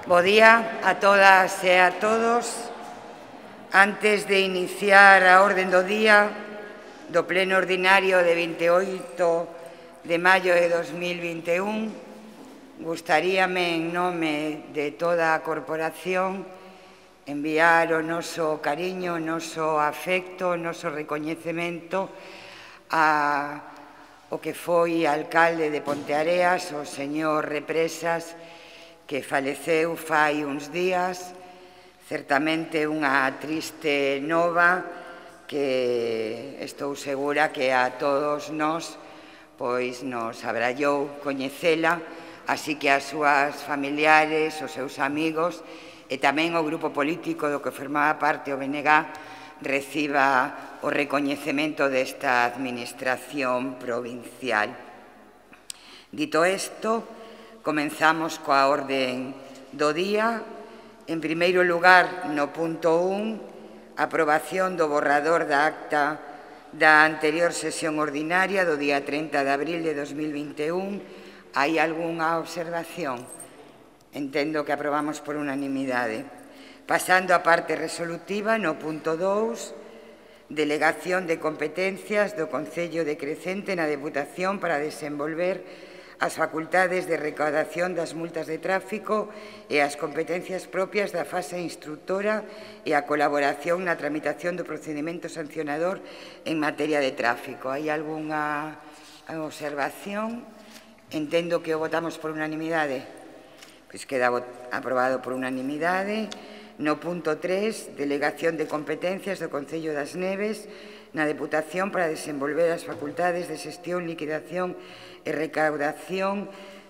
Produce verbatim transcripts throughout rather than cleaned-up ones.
Bo día a todas e a todos. Antes de iniciar a orden do día do pleno ordinario de vinte e oito de maio de dos mil vinte e un, gustaríame, en nome de toda a corporación, enviar o noso cariño, o noso afecto, o noso recoñecemento a o que foi alcalde de Ponteareas, o señor Represas, que faleceu fai uns días. Certamente unha triste nova que estou segura que a todos nós pois nos abrallou coñecela, así que as súas familiares, os seus amigos e tamén o grupo político do que formaba parte o B N G reciba o recoñecemento desta administración provincial. Dito isto, comenzamos coa orden do día. En primeiro lugar, no punto un, aprobación do borrador da acta da anterior sesión ordinaria do día trinta de abril de dos mil vinte e un. Hai algunha observación? Entendo que aprobamos por unanimidade. Pasando á parte resolutiva, no punto dous, delegación de competencias do Concello de Crecente na Deputación para desenvolver as facultades de recaudación das multas de tráfico e as competencias propias da fase instructora e a colaboración na tramitación do procedimento sancionador en materia de tráfico. Hai algunha observación? Entendo que o votamos por unanimidade. Pois queda aprobado por unanimidade. No punto tres, delegación de competencias do Concello das Neves na Deputación para desenvolver as facultades de xestión, liquidación e recaudación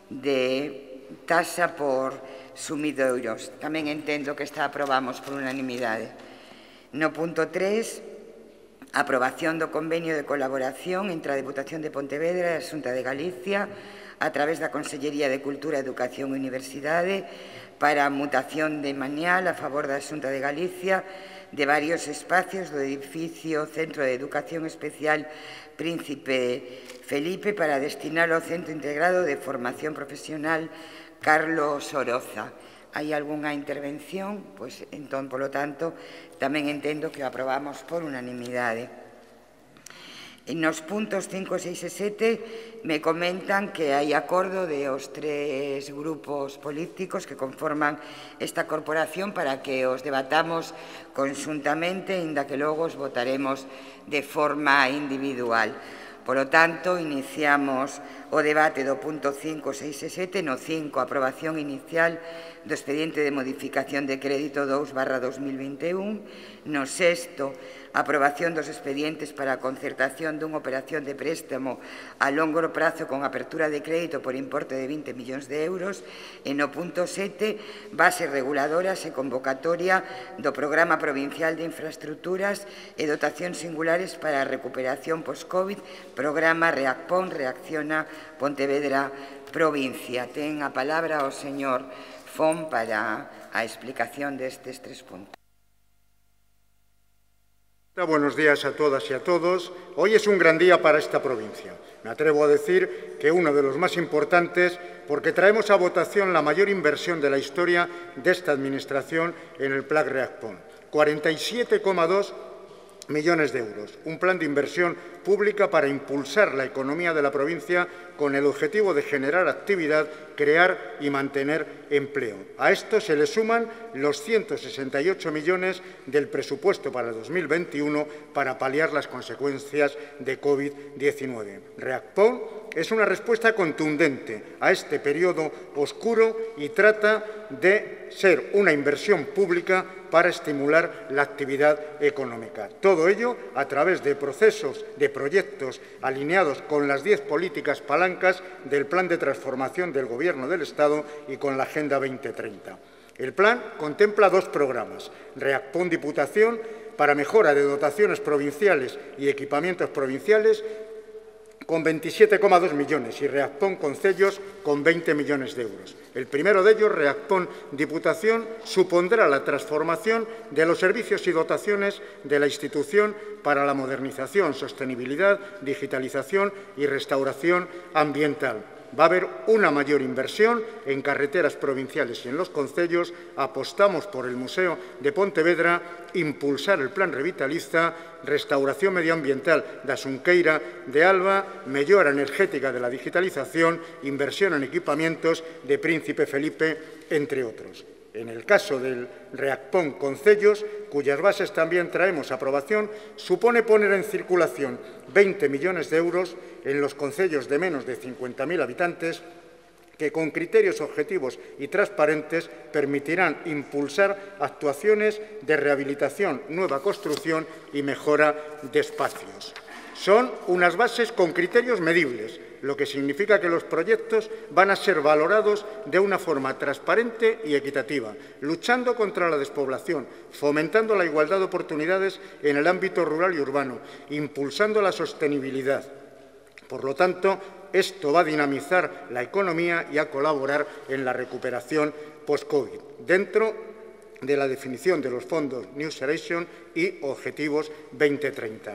de taxa por sumidouros. Tamén entendo que esta aprobamos por unanimidade. No punto tres, aprobación do convenio de colaboración entre a Deputación de Pontevedra e a Xunta de Galicia a través da Consellería de Cultura, Educación e Universidade para a mutación de manial a favor da Xunta de Galicia de varios espacios do edificio Centro de Educación Especial Príncipe Felipe para destinar ao Centro Integrado de Formación Profesional Carlos Oroza. Hai algunha intervención? Pois, entón, polo tanto, tamén entendo que o aprobamos por unanimidade. Nos puntos cinco, seis e sete me comentan que hai acordo de os tres grupos políticos que conforman esta corporación para que os debatamos conxuntamente, inda que logo os votaremos de forma individual. Polo tanto, iniciamos o debate do punto cinco, seis e sete. No cinco, aprobación inicial do expediente de modificación de crédito dous barra dos mil vinte e un. No sexto, aprobación dos expedientes para a concertación dunha operación de préstamo a longo prazo con apertura de crédito por importe de vinte millóns de euros. E no punto sete, bases reguladoras e convocatoria do Programa Provincial de Infraestructuras e dotacións singulares para a recuperación post-COVID, Programa REACPON, Reacciona Pontevedra Provincia. Ten a palabra o señor Fon para a explicación destes tres puntos. Buenos días a todas y a todos. Hoy es un gran día para esta provincia. Me atrevo a decir que uno de los más importantes porque traemos a votación la mayor inversión de la historia de esta Administración en el Plan REACPON. cuarenta y siete coma dos millones de euros. Un plan de inversión pública para impulsar la economía de la provincia con el objetivo de generar actividad, crear y mantener empleo. A esto se le suman los ciento sesenta y ocho millones del presupuesto para dos mil veintiuno para paliar las consecuencias de COVID diecinueve. REACPON es una respuesta contundente a este periodo oscuro y trata de ser una inversión pública para estimular la actividad económica. Todo ello a través de procesos, de proyectos alineados con las diez políticas palancas del Plan de Transformación del Gobierno del Estado y con la Agenda veinte treinta. El plan contempla dos programas, REACPON Diputación para mejora de dotaciones provinciales y equipamientos provinciales con veintisiete coma dos millones y REACPON Concellos con veinte millones de euros. El primero de ellos, REACPON Diputación, supondrá la transformación de los servicios y dotaciones de la institución para la modernización, sostenibilidad, digitalización y restauración ambiental. Va a haber una mayor inversión en carreteras provinciales y en los concellos. Apostamos por el Museo de Pontevedra, impulsar el plan revitalista, restauración medioambiental da Xunqueira de Alba, mellora energética de la digitalización, inversión en equipamientos de Príncipe Felipe, entre otros. En el caso del Reacpón Concellos, cuyas bases también traemos a aprobación, supone poner en circulación veinte millones de euros en los concellos de menos de cincuenta mil habitantes, que con criterios objetivos y transparentes permitirán impulsar actuaciones de rehabilitación, nueva construcción y mejora de espacios. Son unas bases con criterios medibles, lo que significa que los proyectos van a ser valorados de una forma transparente y equitativa, luchando contra la despoblación, fomentando la igualdad de oportunidades en el ámbito rural y urbano, impulsando la sostenibilidad. Por lo tanto, esto va a dinamizar la economía y a colaborar en la recuperación post-COVID, dentro de la definición de los fondos Next Generation y Objetivos veinte treinta.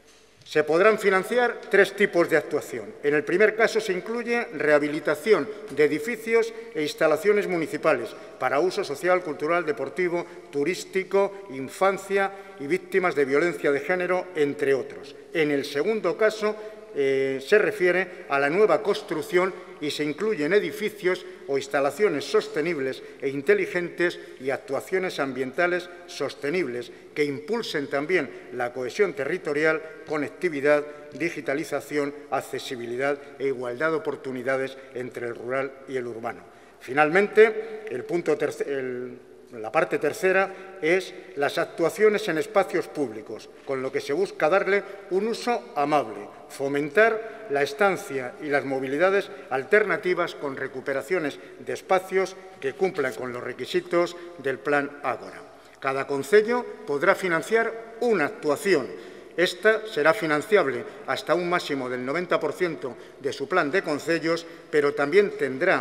Se podrán financiar tres tipos de actuación. En el primer caso se incluye rehabilitación de edificios e instalaciones municipales para uso social, cultural, deportivo, turístico, infancia y víctimas de violencia de género, entre otros. En el segundo caso eh, se refiere a la nueva construcción y se incluyen edificios o instalaciones sostenibles e inteligentes y actuaciones ambientales sostenibles que impulsen también la cohesión territorial, conectividad, digitalización, accesibilidad e igualdad de oportunidades entre el rural y el urbano. Finalmente, el punto tercer, el, la parte tercera es las actuaciones en espacios públicos, con lo que se busca darle un uso amable, fomentar la estancia y las movilidades alternativas con recuperaciones de espacios que cumplan con los requisitos del Plan Ágora. Cada concello podrá financiar una actuación. Esta será financiable hasta un máximo del noventa por ciento de su plan de concellos, pero también tendrá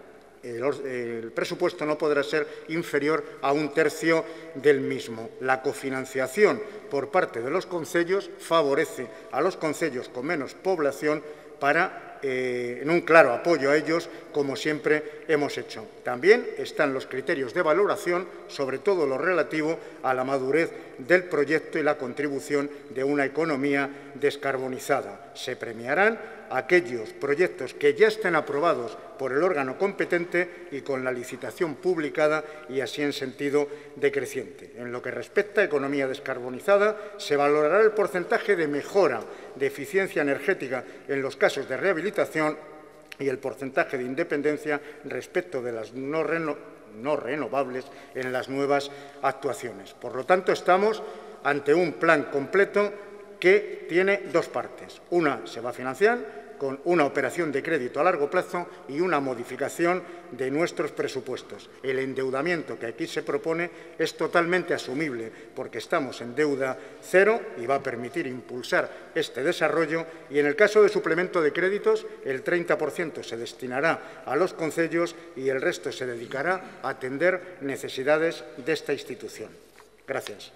El, el presupuesto no podrá ser inferior a un tercio del mismo. La cofinanciación por parte de los concellos favorece a los concellos con menos población para, eh, en un claro apoyo a ellos, como siempre hemos hecho. También están los criterios de valoración, sobre todo lo relativo a la madurez del proyecto y la contribución de una economía descarbonizada. Se premiarán aquellos proyectos que ya estén aprobados por el órgano competente y con la licitación publicada y así en sentido decreciente. En lo que respecta a economía descarbonizada, se valorará el porcentaje de mejora de eficiencia energética en los casos de rehabilitación y el porcentaje de independencia respecto de las no, reno, no renovables en las nuevas actuaciones. Por lo tanto, estamos ante un plan completo que tiene dos partes. Una se va a financiar con una operación de crédito a largo plazo y una modificación de nuestros presupuestos. El endeudamiento que aquí se propone es totalmente asumible porque estamos en deuda cero y va a permitir impulsar este desarrollo. Y en el caso de suplemento de créditos, el treinta por ciento se destinará a los concellos y el resto se dedicará a atender necesidades de esta institución. Gracias.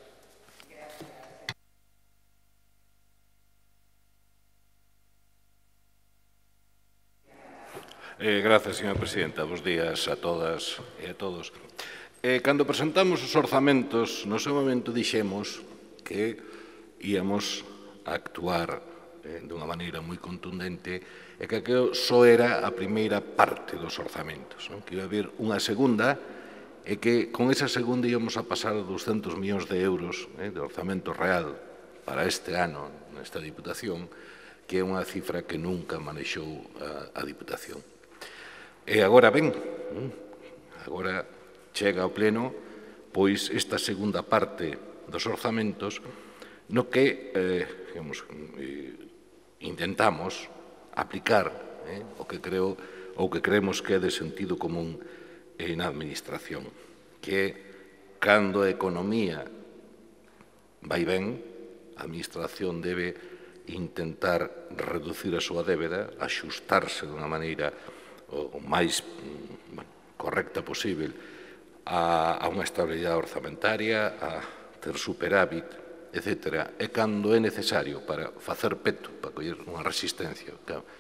Eh, gracias, señora presidenta. Bos días a todas e a todos. Eh, cando presentamos os orzamentos, no seu momento dixemos que íamos a actuar eh, dunha maneira moi contundente e que aquilo só era a primeira parte dos orzamentos, non? Que iba a haber unha segunda e que con esa segunda íamos a pasar a doscentos millóns de euros eh, de orzamento real para este ano nesta Diputación, que é unha cifra que nunca manexou a, a Diputación. E agora ben, agora chega ao pleno pois esta segunda parte dos orzamentos no que eh, digamos, eh, intentamos aplicar eh, o que creo ou que creemos que é de sentido común en a administración, que é cando a economía vai ben, a administración debe intentar reducir a súa débeda, axustarse dunha maneira o máis bueno, correcta posible a, a unha estabilidade orzamentaria, a ter superávit, etcétera. E cando é necesario para facer peto, para coller unha resistencia,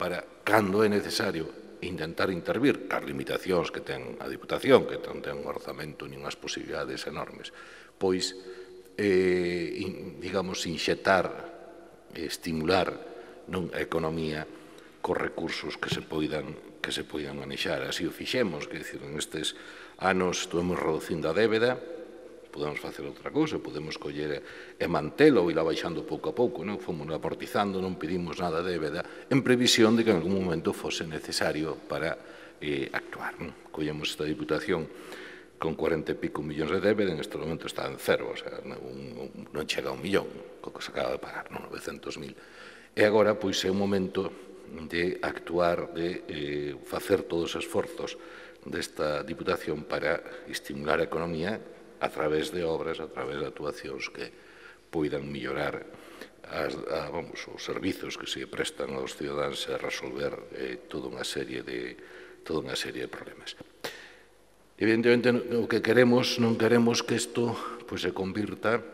para, cando é necesario, intentar intervir as limitacións que ten a Diputación, que non ten un orzamento nin unhas posibilidades enormes, pois, eh, digamos, inxetar, estimular non a economía cos recursos que se poidan que se poidan manexar. Así o fixemos, que dicir, en estes anos estuvemos reducindo a débeda, podemos facer outra cousa, podemos coller e mantelo e ir baixando pouco a pouco, non? Fomos amortizando, non pedimos nada de débeda, en previsión de que en algún momento fose necesario para eh, actuar. Non? Collemos esta Diputación con cuarenta e pico millóns de débeda, en este momento está en cero, o sea, non, non chega a un millón, co que se acaba de pagar, non? novecentos mil. E agora, pois, é un momento de actuar, de eh, facer todos os esforzos desta Diputación para estimular a economía a través de obras, a través de actuacións que poidan mellorar as, a, vamos, os servizos que se prestan aos cidadáns a resolver eh, toda unha serie de toda unha serie de problemas. Evidentemente, o que queremos, non queremos que isto pois, se convirta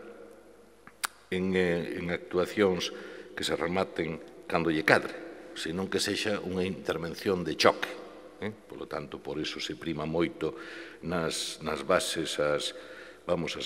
en, eh, en actuacións que se rematen cando lle cadre, senón que sexa unha intervención de choque. Eh? Por lo tanto, por iso se prima moito nas, nas bases as vamos a,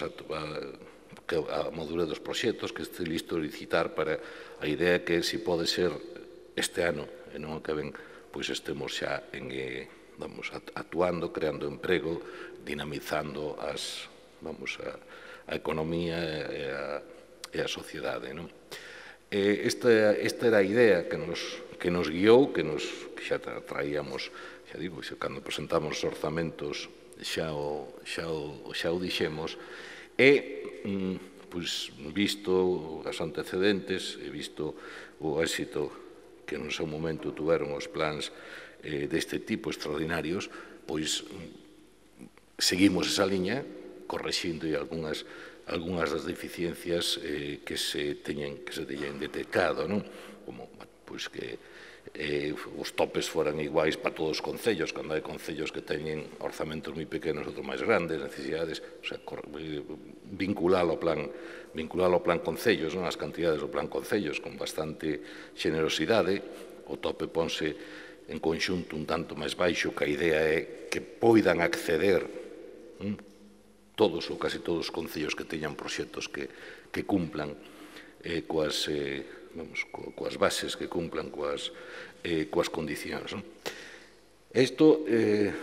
a, a madura dos proxectos que este listo licitar para a idea que se pode ser este ano e non o que ven, pois estemos xa en, eh, vamos, actuando, creando emprego, dinamizando as, vamos, a, a economía e a, e a sociedade. Non? Eh, esta, esta era a idea que nos, que nos guiou, que, nos, que xa traíamos, xa digo, xa cando presentamos os orzamentos xa o, xa o, xa o dixemos, e, pois, visto os antecedentes, e visto o éxito que no seu momento tuveron os plans eh, deste tipo extraordinarios, pois, seguimos esa liña, correxindo algunhas, algunhas das deficiencias eh, que se teñen, que se teñen detectado, non? Como, pois, que Eh, os topes foran iguais para todos os concellos, cando hai concellos que teñen orzamentos moi pequenos, outros máis grandes, necesidades, o sea, vinculalo ao plan, vinculalo ao plan concellos, non? As cantidades do plan concellos con bastante xenerosidade, o tope ponse en conxunto un tanto máis baixo, que a idea é que poidan acceder hm, todos ou casi todos os concellos que teñan proxectos que, que cumplan eh, coas... Eh, Vamos, coas bases que cumplan coas, eh, coas condicións. Non? Isto, eh,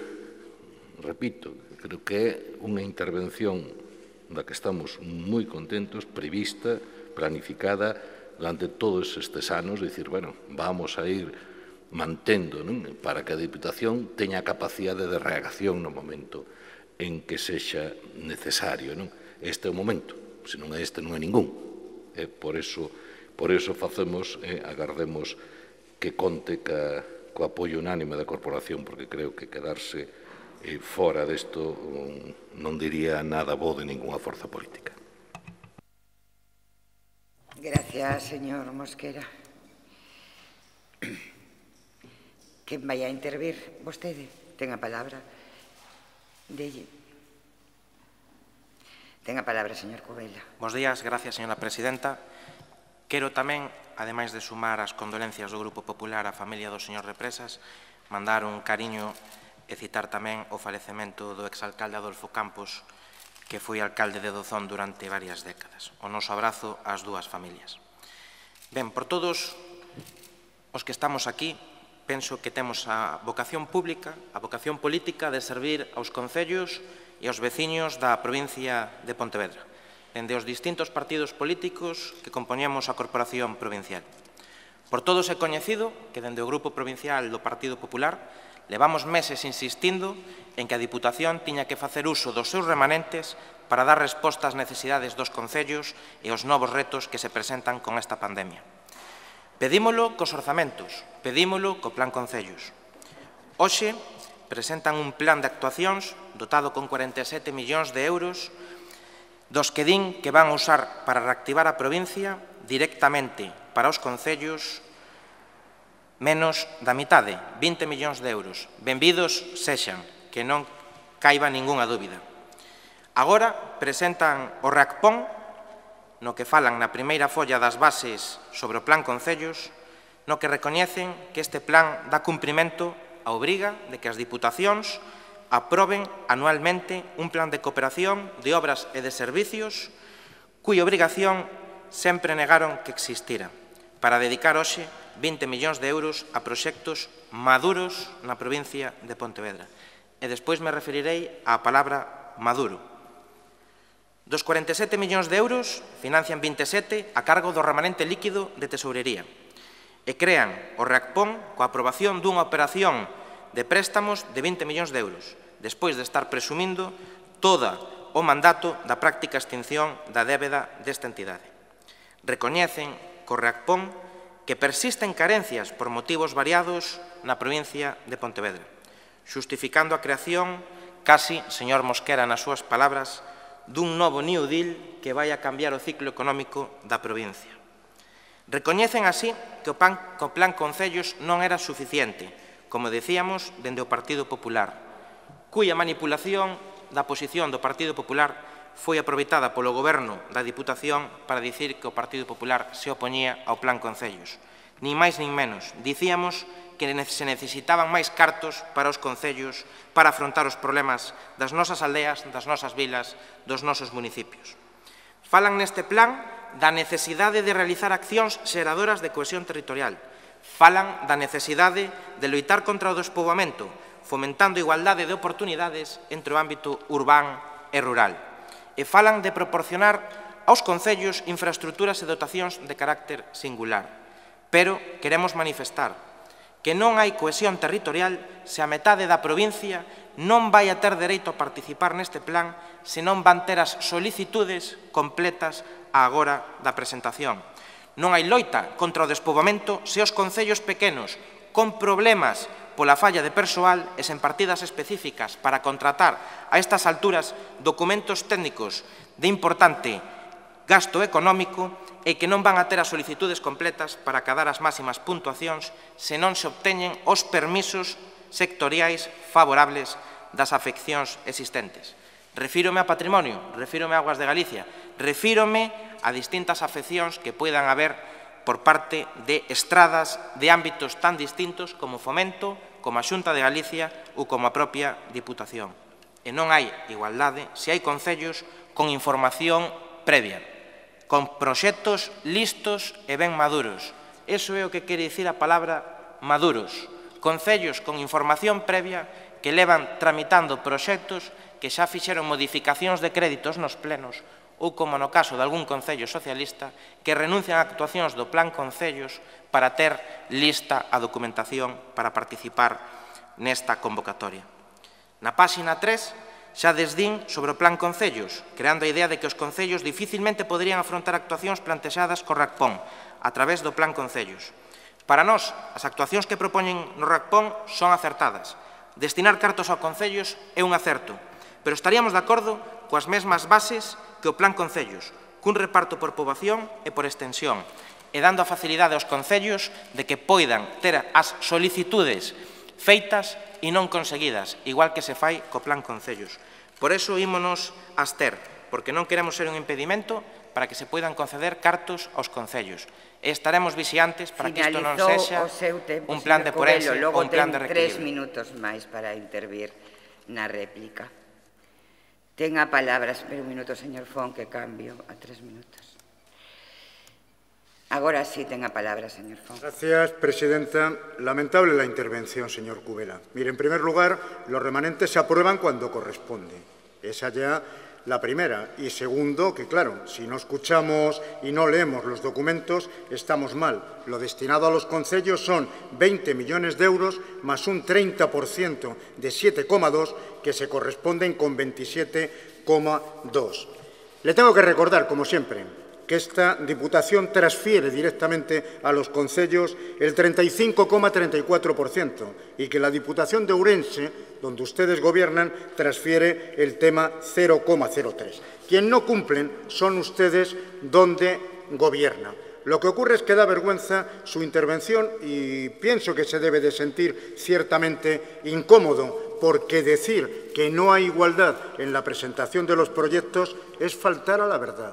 repito, creo que é unha intervención da que estamos moi contentos, prevista, planificada durante todos estes anos, dicir, bueno, vamos a ir mantendo, non? Para que a Diputación teña capacidade de reacción no momento en que sexa necesario. Non? Este é o momento, se non é este non é ningún. É por eso Por iso facemos, eh, agardemos que conte ca, co apoio unánime da corporación, porque creo que quedarse eh, fora desto um, non diría nada bo de ninguna forza política. Gracias, señor Mosquera. Quen vai a intervir? Vostede ten a palabra. Delle. Ten a palabra, señor Covela. Bos días, gracias, señora presidenta. Quero tamén, ademais de sumar as condolencias do Grupo Popular á familia do señor Represas, mandar un cariño e citar tamén o falecemento do exalcalde Adolfo Campos, que foi alcalde de Dozón durante varias décadas. O noso abrazo ás dúas familias. Ben, por todos os que estamos aquí, penso que temos a vocación pública, a vocación política de servir aos concellos e aos veciños da provincia de Pontevedra, dende os distintos partidos políticos que compoñemos a Corporación Provincial. Por todos é coñecido que dende o Grupo Provincial do Partido Popular levamos meses insistindo en que a Diputación tiña que facer uso dos seus remanentes para dar resposta ás necesidades dos concellos e aos novos retos que se presentan con esta pandemia. Pedímolo cos orzamentos, pedímolo co Plan Concellos. Hoxe presentan un plan de actuacións dotado con cuarenta e sete millóns de euros dos que din que van a usar para reactivar a provincia directamente para os concellos menos da mitade, vinte millóns de euros. Benvidos sexan, que non caiba ningunha dúbida. Agora presentan o REACPON, no que falan na primeira folla das bases sobre o Plan Concellos, no que recoñecen que este plan dá cumprimento á obriga de que as diputacións aproben anualmente un plan de cooperación de obras e de servicios cuya obrigación sempre negaron que existira, para dedicar hoxe vinte millóns de euros a proxectos maduros na provincia de Pontevedra. E despois me referirei á palabra maduro. Dos cuarenta e sete millóns de euros, financian vinte e sete a cargo do remanente líquido de tesourería e crean o REACPON coa aprobación dunha operación de préstamos de vinte millóns de euros, despois de estar presumindo toda o mandato da práctica extinción da débeda desta entidade. Recoñecen co REACPON que persisten carencias por motivos variados na provincia de Pontevedra, xustificando a creación, casi, señor Mosquera, nas súas palabras, dun novo New Deal que vai a cambiar o ciclo económico da provincia. Recoñecen así que o plan Concellos non era suficiente, como decíamos, dende o Partido Popular, cuya manipulación da posición do Partido Popular foi aproveitada polo Goberno da Diputación para dicir que o Partido Popular se opoñía ao plan Concellos. Nin máis nin menos. Dicíamos que se necesitaban máis cartos para os concellos para afrontar os problemas das nosas aldeas, das nosas vilas, dos nosos municipios. Falan neste plan da necesidade de realizar accións xeradoras de cohesión territorial. Falan da necesidade de loitar contra o despoboamento, fomentando igualdade de oportunidades entre o ámbito urbán e rural. E falan de proporcionar aos concellos infraestructuras e dotacións de carácter singular. Pero queremos manifestar que non hai cohesión territorial se a metade da provincia non vai a ter dereito a participar neste plan se non van ter as solicitudes completas agora da presentación. Non hai loita contra o despoboamento se os concellos pequenos con problemas pola falla de persoal e sen partidas específicas para contratar a estas alturas documentos técnicos de importante gasto económico e que non van a ter as solicitudes completas para acadar as máximas puntuacións se non se obteñen os permisos sectoriais favorables das afeccións existentes. Refírome a patrimonio, refírome a Augas de Galicia, refírome a distintas afeccións que poidan haber por parte de estradas de ámbitos tan distintos como Fomento, como a Xunta de Galicia ou como a propia Diputación. E non hai igualdade se hai concellos con información previa, con proxectos listos e ben maduros. Iso é o que quere dicir a palabra maduros. Concellos con información previa que levan tramitando proxectos que xa fixeron modificacións de créditos nos plenos ou, como no caso de algún concello socialista, que renuncian a actuacións do plan Concellos para ter lista a documentación para participar nesta convocatoria. Na páxina tres xa desdín sobre o plan Concellos, creando a idea de que os concellos dificilmente poderían afrontar actuacións plantexadas co RACPON a través do plan Concellos. Para nós, as actuacións que propoñen no RACPON son acertadas. Destinar cartos aos concellos é un acerto, pero estaríamos de acordo coas mesmas bases que o plan Concellos, cun reparto por poboación e por extensión, e dando a facilidade aos concellos de que poidan ter as solicitudes feitas e non conseguidas, igual que se fai co plan Concellos. Por iso ímonos abster, porque non queremos ser un impedimento para que se poidan conceder cartos aos concellos. E estaremos vixiantes para que isto non sexa un plan de porense ou un plan de reequilibrio. Tres minutos máis para intervir na réplica. Ten a palabra, espera un minuto, señor Fon, que cambio a tres minutos. Agora sí ten a palabra, señor Fon. Gracias, presidenta. Lamentable la intervención, señor Cubela. Mire, en primer lugar, los remanentes se aprueban cuando corresponde. Esa ya la primera. Y segundo, que claro, si no escuchamos y no leemos los documentos, estamos mal. Lo destinado a los concellos son veinte millones de euros más un treinta por ciento de siete coma dos que se corresponden con veintisiete coma dos. Le tengo que recordar, como siempre, que esta Diputación transfiere directamente a los concellos el treinta y cinco coma treinta y cuatro por ciento y que la Diputación de Ourense, donde ustedes gobiernan, transfiere el tema cero coma cero tres. Quien no cumplen son ustedes donde gobiernan. Lo que ocurre es que da vergüenza su intervención y pienso que se debe de sentir ciertamente incómodo porque decir que no hay igualdad en la presentación de los proyectos es faltar a la verdad.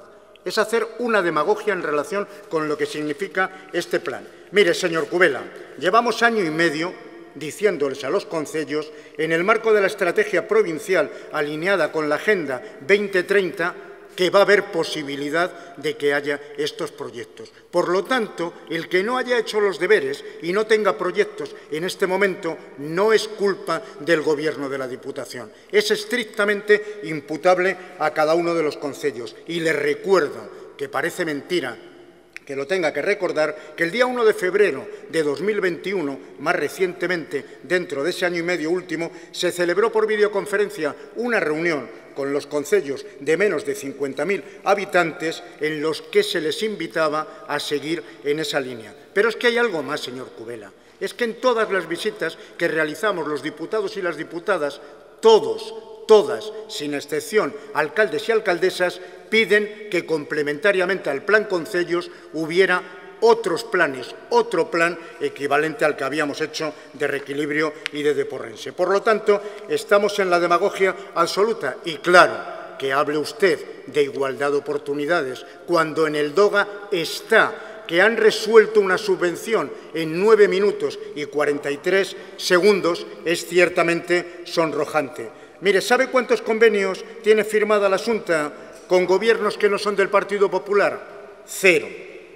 es hacer una demagogia en relación con lo que significa este plan. Mire, señor Cubela, llevamos año y medio diciéndoles a los concellos, en el marco de la estrategia provincial alineada con la Agenda veinte treinta, que va a haber posibilidad de que haya estos proyectos. Por lo tanto, el que no haya hecho los deberes y no tenga proyectos en este momento no es culpa del Gobierno de la Diputación. Es estrictamente imputable a cada uno de los concellos. Y les recuerdo, que parece mentira que lo tenga que recordar, que el día uno de febrero de dos mil veintiuno, más recientemente, dentro de ese año y medio último, se celebró por videoconferencia una reunión con los concellos de menos de cincuenta mil habitantes en los que se les invitaba a seguir en esa línea. Pero es que hay algo más, señor Cubela. Es que en todas las visitas que realizamos los diputados y las diputadas, todos, todas, sin excepción, alcaldes y alcaldesas, piden que complementariamente al plan concellos hubiera otros planes, otro plan equivalente al que habíamos hecho de reequilibrio y de deporrense. Por lo tanto, estamos en la demagogia absoluta y claro que hable usted de igualdad de oportunidades cuando en el DOGA está que han resuelto una subvención en nueve minutos y cuarenta y tres segundos, es ciertamente sonrojante. Mire, ¿sabe cuántos convenios tiene firmada la Xunta con gobiernos que no son del Partido Popular? Cero.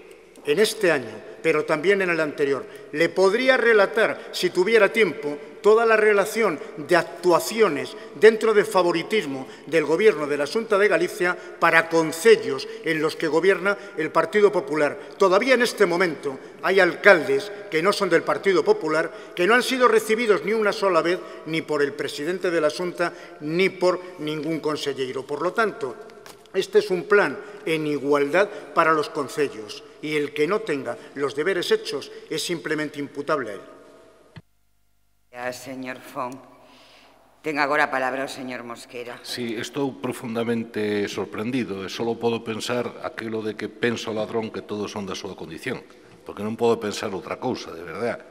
En este año, pero también en el anterior. Le podría relatar, si tuviera tiempo, toda la relación de actuaciones dentro del favoritismo del Gobierno de la Xunta de Galicia para concellos en los que gobierna el Partido Popular. Todavía en este momento hay alcaldes que no son del Partido Popular, que no han sido recibidos ni una sola vez ni por el presidente de la Xunta ni por ningún consellero. Por lo tanto, este es un plan en igualdad para los concellos y el que no tenga los deberes hechos es simplemente imputable a él. Gracias, señor Font. Ten agora a palabra o señor Mosquera. Sí, estou profundamente sorprendido e só podo pensar aquilo de que penso ladrón que todos son da súa condición, porque non podo pensar outra cousa, de verdade.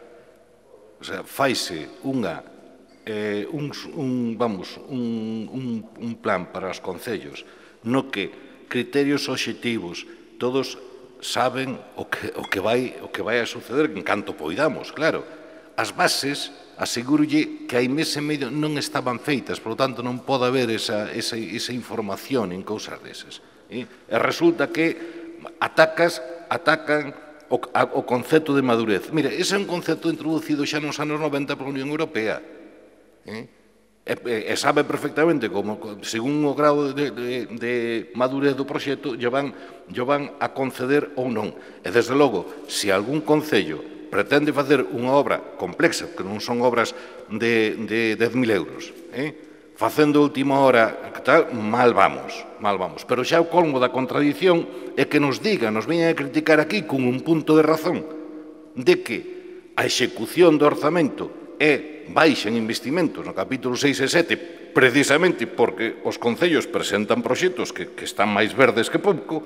O sea, faise unha, eh, un, un, vamos, un, un, un plan para os concellos no que criterios obxectivos todos saben o que, o que, vai, o que vai a suceder en canto poidamos, claro. As bases, asegúrolle que hai mes e medio non estaban feitas, por lo tanto non pode haber esa, esa, esa información en cousas desas. E resulta que atacas, atacan o, a, o concepto de madurez. Mira, ese é un concepto introducido xa nos anos noventa pola Unión Europea. E, e, e sabe perfectamente como, según o grado de, de, de madurez do proxecto, lle van, lle van a conceder ou non. E, desde logo, se algún concello pretende facer unha obra complexa, que non son obras de, de dez mil euros, eh? facendo a última hora, tal, mal vamos, mal vamos. Pero xa o colmo da contradición é que nos diga, nos veñan a criticar aquí con un punto de razón de que a execución do orzamento é baixa en investimentos no capítulo seis e sete, precisamente porque os concellos presentan proxectos que, que están máis verdes que pouco,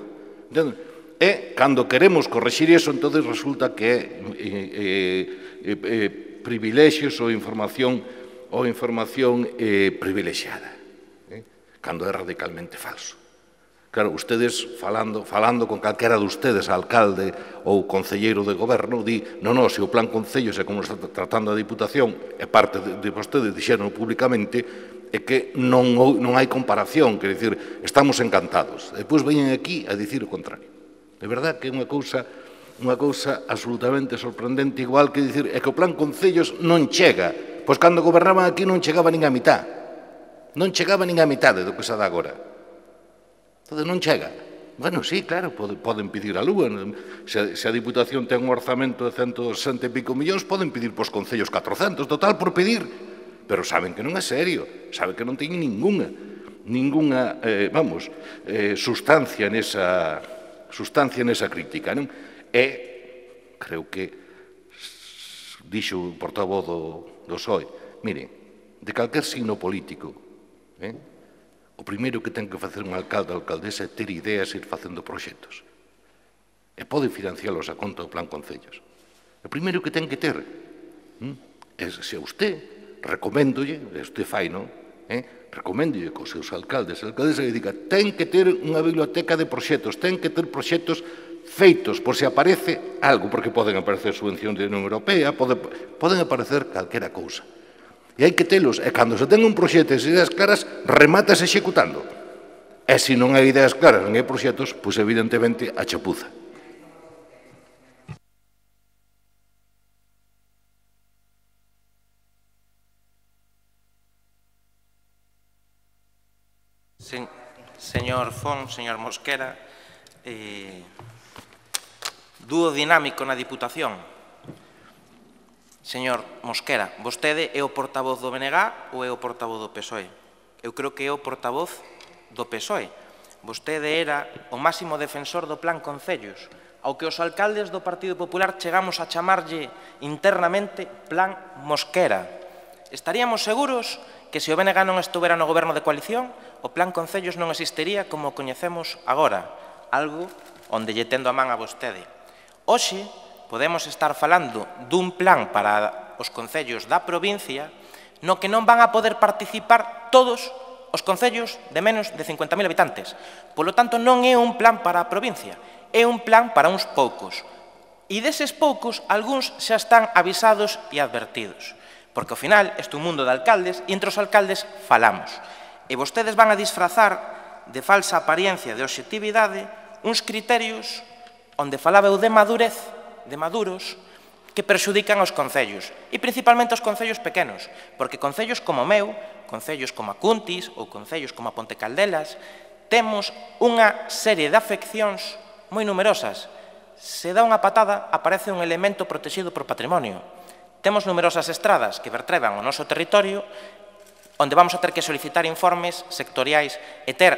e, cando queremos corrixir iso, entón resulta que é eh, eh, eh, privilexios ou información, ou información eh, privilexiada, eh, cando é radicalmente falso. Claro, ustedes, falando, falando con calquera de ustedes, alcalde ou concelleiro de goberno, di, non, non, se o plan concellos é como está tratando a Diputación, e parte de, de vostedes dixeron públicamente, é que non, non hai comparación, quer dicir, estamos encantados. Depois veñen aquí a dicir o contrario. De verdad que é unha cousa, unha cousa absolutamente sorprendente, igual que dicir, é que o plan concellos non chega, pois cando gobernaban aquí non chegaba nin a mitad, non chegaba nin a mitad do que se dá agora. Entón, non chega. Bueno, sí, claro, poden pedir a lúa. Se, se a Diputación ten un orzamento de ciento sesenta e pico millóns, poden pedir pos concellos catrocentos, total, por pedir. Pero saben que non é serio, saben que non teñen ninguna, ninguna, eh, vamos, eh, sustancia nesa, sustancia nesa crítica, non? E, creo que, dixo o portavoz do, do P S O E, mire, de calquer signo político, eh, o primeiro que ten que facer un alcalde ou alcaldesa é ter ideas e ir facendo proxectos. E pode financialos a conta do plan concellos. O primeiro que ten que ter é se a usted, recoméndolle, e usted fai, non? eh? Recoméndolle cos seus alcaldes e alcaldesas que diga ten que ter unha biblioteca de proxectos, ten que ter proxectos feitos por se aparece algo, porque poden aparecer subvencións da Unión Europea, pode, poden aparecer calquera cousa. E hai que telos, e cando se ten un proxecto e as ideas claras, rematas executando. E se non hai ideas claras, non hai proxectos, pois evidentemente a chapuza. Se, señor Fon, señor Mosquera, eh, dúo dinámico na Diputación. Señor Mosquera, vostede é o portavoz do B N G ou é o portavoz do P S O E? Eu creo que é o portavoz do P S O E. Vostede era o máximo defensor do Plan Concellos, ao que os alcaldes do Partido Popular chegamos a chamarlle internamente Plan Mosquera. Estaríamos seguros que se o B N G non estuvera no goberno de coalición, o Plan Concellos non existiría como o coñecemos agora, algo onde lle tendo a man a vostede. Hoxe podemos estar falando dun plan para os concellos da provincia no que non van a poder participar todos os concellos de menos de cincuenta mil habitantes. Polo tanto, non é un plan para a provincia, é un plan para uns poucos. E deses poucos, algúns xa están avisados e advertidos. Porque, ao final, este é un mundo de alcaldes e entre os alcaldes falamos. E vostedes van a disfrazar de falsa apariencia de obxectividade uns criterios onde falaba eu de madurez, de maduros, que perxudican aos concellos, e principalmente aos concellos pequenos, porque concellos como o meu, concellos como a Cuntis ou concellos como a Ponte Caldelas, temos unha serie de afeccións moi numerosas. Se dá unha patada, aparece un elemento protegido por patrimonio. Temos numerosas estradas que vertreban o noso territorio onde vamos a ter que solicitar informes sectoriais e ter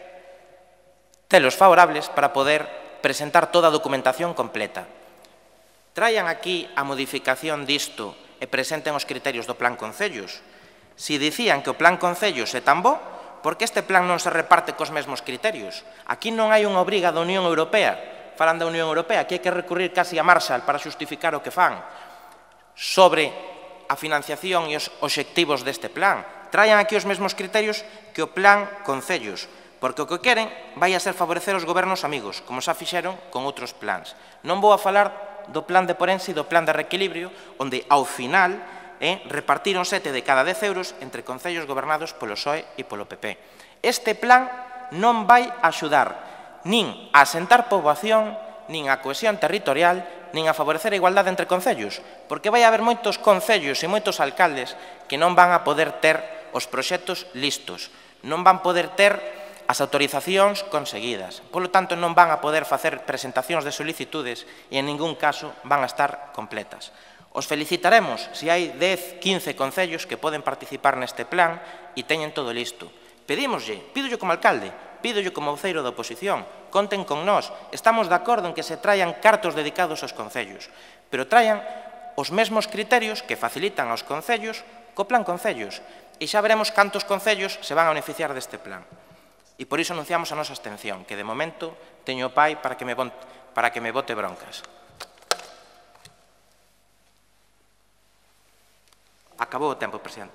telos favorables para poder presentar toda a documentación completa. Traian aquí a modificación disto e presenten os criterios do Plan Concellos. Si dicían que o Plan Concellos é tan bo, por que este plan non se reparte cos mesmos criterios? Aquí non hai unha obriga da Unión Europea. Falan da Unión Europea, que hai que recurrir casi a Marshall para xustificar o que fan sobre a financiación e os obxectivos deste plan. Traian aquí os mesmos criterios que o Plan Concellos, porque o que queren vai a ser favorecer os gobernos amigos, como xa fixeron con outros plans. Non vou a falar do plan de Porense e do plan de reequilibrio, onde ao final eh, repartiron sete de cada dez euros entre concellos gobernados polo P S O E e polo P P. Este plan non vai axudar nin a asentar poboación, nin a cohesión territorial, nin a favorecer a igualdade entre concellos, porque vai haber moitos concellos e moitos alcaldes que non van a poder ter os proxectos listos, non van poder ter as autorizacións conseguidas. Polo tanto, non van a poder facer presentacións de solicitudes e en ningún caso van a estar completas. Os felicitaremos se hai dez, quince concellos que poden participar neste plan e teñen todo listo. Pedímoslle, pídolle como alcalde, pídolle como voceiro da oposición, conten con nós, estamos de acordo en que se traian cartos dedicados aos concellos, pero traian os mesmos criterios que facilitan aos concellos co Plan Concellos, e xa veremos cantos concellos se van a beneficiar deste plan. E por iso anunciamos a nosa abstención, que de momento teño o pai para que me, para que me bote broncas. Acabou o tempo, Presidenta.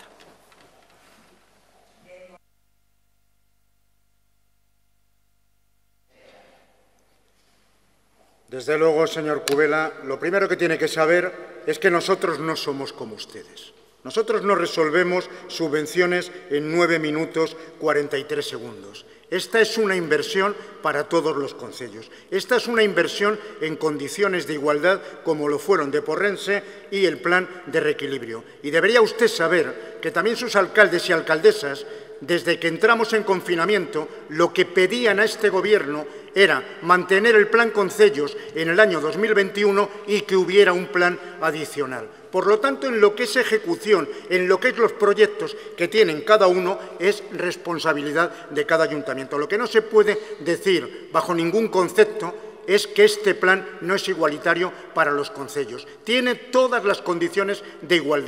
Desde luego, señor Cubela, lo primero que tiene que saber es que nosotros no somos como ustedes. Nosotros no resolvemos subvenciones en nueve minutos cuarenta y tres segundos. Esta es una inversión para todos los concellos. Esta es una inversión en condiciones de igualdad como lo fueron de Porrense y el plan de reequilibrio. Y debería usted saber que también sus alcaldes y alcaldesas, desde que entramos en confinamiento, lo que pedían a este Gobierno era mantener el plan Concellos en el año dos mil veintiuno y que hubiera un plan adicional. Por lo tanto, en lo que es ejecución, en lo que es los proyectos que tienen cada uno, es responsabilidad de cada ayuntamiento. Lo que no se puede decir bajo ningún concepto es que este plan no es igualitario para los concellos. Tiene todas las condiciones de igualdad.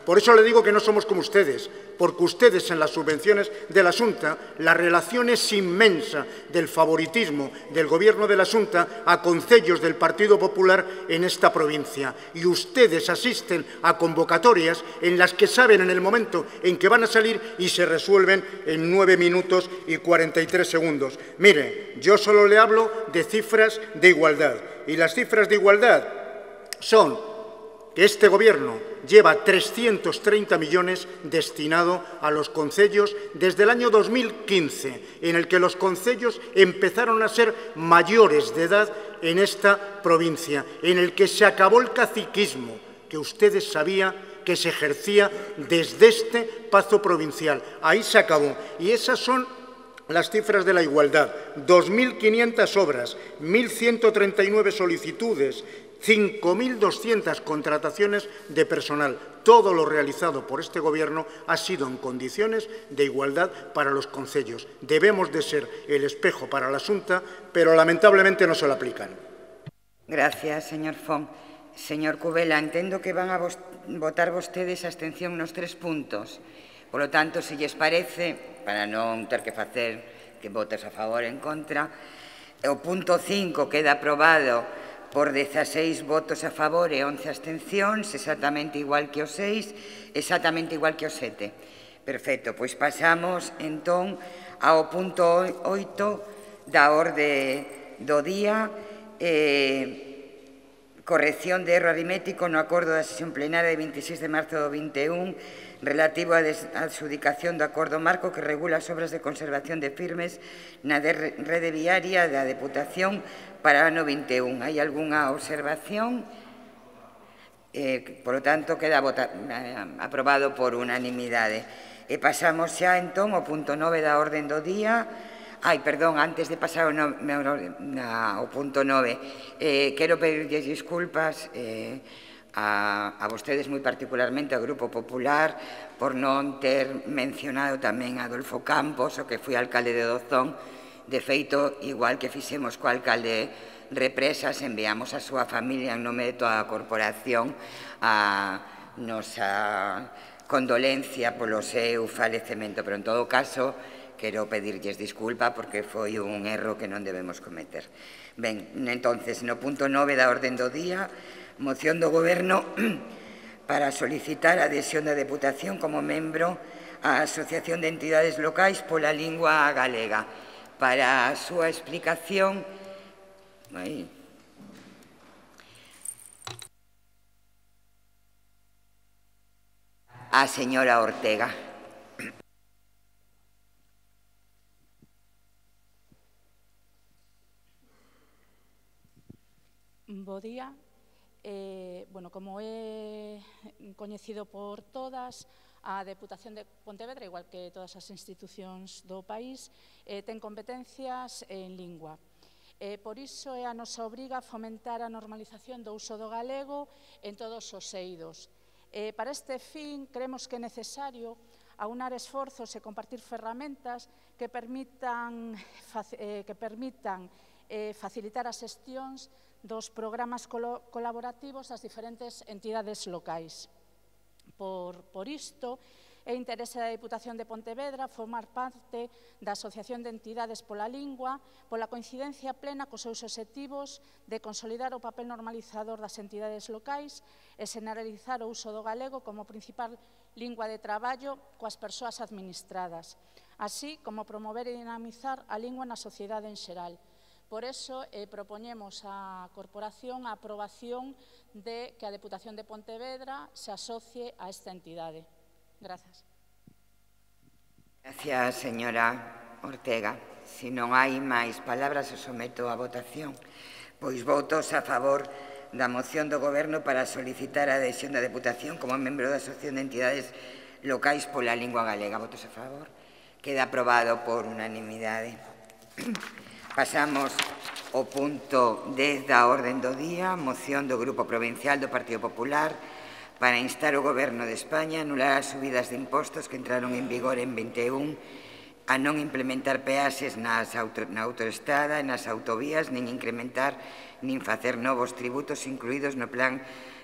Por eso le digo que no somos como ustedes, porque ustedes en las subvenciones de la Xunta, la relación es inmensa del favoritismo del Gobierno de la Xunta a concellos del Partido Popular en esta provincia. Y ustedes asisten a convocatorias en las que saben en el momento en que van a salir y se resuelven en nueve minutos y cuarenta y tres segundos. Mire, yo solo le hablo de cifras de igualdad. Y las cifras de igualdad son que este Gobierno lleva trescientos treinta millones destinado a los concellos desde el año dos mil quince, en el que los concellos empezaron a ser mayores de edad en esta provincia, en el que se acabó el caciquismo, que ustedes sabían que se ejercía desde este Pazo provincial. Ahí se acabó. Y esas son las cifras de la igualdad. dos mil quinientas obras, mil ciento treinta y nueve solicitudes, cinco mil doscientas contrataciones de personal. Todo lo realizado por este Gobierno ha sido en condiciones de igualdad para los concellos. Debemos de ser el espejo para la Xunta, pero lamentablemente no se lo aplican. Gracias, señor Font. Señor Cubela, entendo que van a vos, votar vostedes a abstención nos tres puntos. Por lo tanto, se lles parece, para non ter que facer que votes a favor e en contra, o punto cinco queda aprobado por dezaseis votos a favor e once abstencións, exactamente igual que o seis, exactamente igual que o sete. Perfecto, pois pasamos entón ao punto oito da orde do día, eh, corrección de erro aritmético no acordo da sesión plenaria de veintiséis de marzo do vinte e un relativo á adxudicación do acordo marco que regula as obras de conservación de firmes na rede viaria da Deputación para o ano vinte e un. Hai algunha observación? Eh, por lo tanto, queda vota, eh, aprobado por unanimidade. E pasamos xa, entón, ao punto nove da orden do día. Ai, perdón, antes de pasar ao, no, na, ao punto nove, eh, quero pedirles disculpas eh, a, a vostedes moi particularmente, ao Grupo Popular, por non ter mencionado tamén a Adolfo Campos, o que foi alcalde de Dozón. De feito, igual que fixemos co alcalde Represas, enviamos a súa familia en nome de toda a corporación a nosa condolencia polo seu falecemento, pero en todo caso quero pedirlles disculpa porque foi un erro que non debemos cometer. Ben, entonces, no punto nove da orden do día, moción do Goberno para solicitar a adhesión da Deputación como membro á Asociación de Entidades Locais pola Lingua Galega. Para a súa explicación, aí, a señora Ortega. Bo día. Eh, bueno, como é coñecido por todas, a Deputación de Pontevedra, igual que todas as institucións do país, eh, ten competencias en lingua. Eh, por iso é a nosa obriga fomentar a normalización do uso do galego en todos os eidos. Eh, para este fin, creemos que é necesario aunar esforzos e compartir ferramentas que permitan, eh, que permitan eh, facilitar as xestións dos programas colaborativos das diferentes entidades locais. Por, por isto, é interese da Deputación de Pontevedra formar parte da Asociación de Entidades pola Lingua pola coincidencia plena cos seus obxectivos de consolidar o papel normalizador das entidades locais e generalizar o uso do galego como principal lingua de traballo coas persoas administradas, así como promover e dinamizar a lingua na sociedade en xeral. Por iso, eh, propoñemos á Corporación a aprobación de que a Deputación de Pontevedra se asocie a esta entidade. Grazas. Gracias, señora Ortega. Se non hai máis palabras, o someto a votación. Pois votos a favor da moción do Goberno para solicitar a adhesión da Deputación como membro da Asociación de Entidades Locais pola Lingua Galega. Votos a favor. Queda aprobado por unanimidade. Pasamos ao punto dez da orden do día, moción do Grupo Provincial do Partido Popular para instar o Goberno de España a anular as subidas de impostos que entraron en vigor en vinte e un, a non implementar peaxes nas auto, na autoestrada e nas autovías, nin incrementar nin facer novos tributos incluídos no plan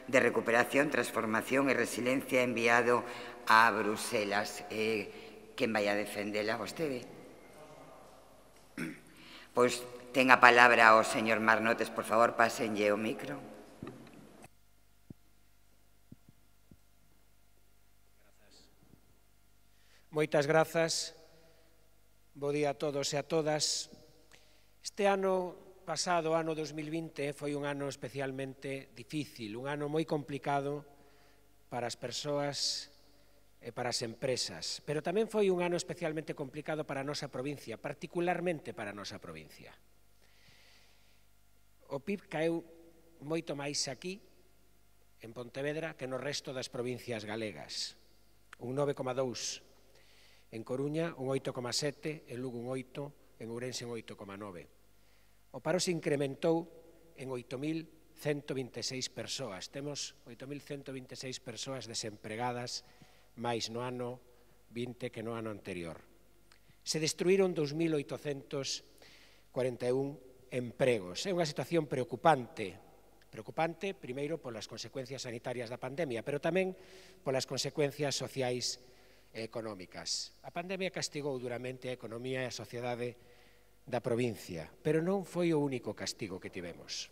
de Recuperación, Transformación e Resiliencia enviado a Bruselas. Eh, quen vai a defendela? Vostede? Pois ten a palabra o señor Marnotes, por favor, pásenlle o micro. Moitas grazas. Bo día a todos e a todas. Este ano pasado, ano dos mil vinte, foi un ano especialmente difícil, un ano moi complicado para as persoas e para as empresas, pero tamén foi un ano especialmente complicado para a nosa provincia, particularmente para a nosa provincia. O P I B caeu moito máis aquí, en Pontevedra, que no resto das provincias galegas. Un nove coma dous en Coruña, un oito coma sete, en Lugo un oito, en Ourense un oito coma nove. O paro se incrementou en oito mil cento vinte e seis persoas. Temos oito mil cento vinte e seis persoas desempregadas máis no ano vinte que no ano anterior. Se destruíron dous mil oitocentos cuarenta e un empregos. É unha situación preocupante. Preocupante, primeiro, polas consecuencias sanitarias da pandemia, pero tamén polas consecuencias sociais e económicas. A pandemia castigou duramente a economía e a sociedade da provincia, pero non foi o único castigo que tivemos.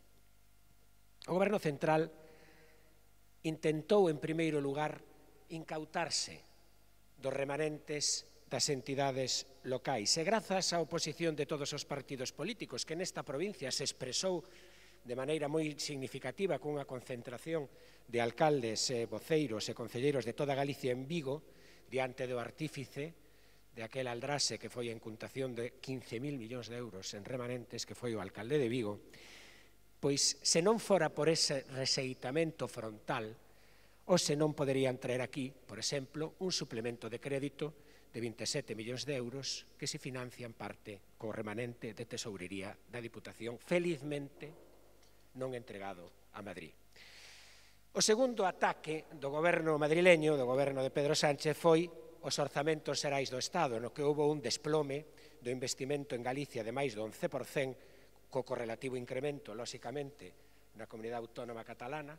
O Goberno Central intentou, en primeiro lugar, incautarse dos remanentes das entidades locais e grazas á oposición de todos os partidos políticos que nesta provincia se expresou de maneira moi significativa cunha concentración de alcaldes, eh, voceiros e concelleiros de toda Galicia en Vigo diante do artífice de aquel aldrase que foi a incuntación de quince mil millóns de euros en remanentes que foi o alcalde de Vigo, pois se non fora por ese rexeitamento frontal, ou se non poderían traer aquí, por exemplo, un suplemento de crédito de vinte e sete millóns de euros que se financian parte co remanente de tesourería da Diputación, felizmente non entregado a Madrid. O segundo ataque do goberno madrileño, do goberno de Pedro Sánchez, foi os orzamentos xerais do Estado, no que houve un desplome do investimento en Galicia de máis do once por cento, co correlativo incremento, lóxicamente, na comunidade autónoma catalana.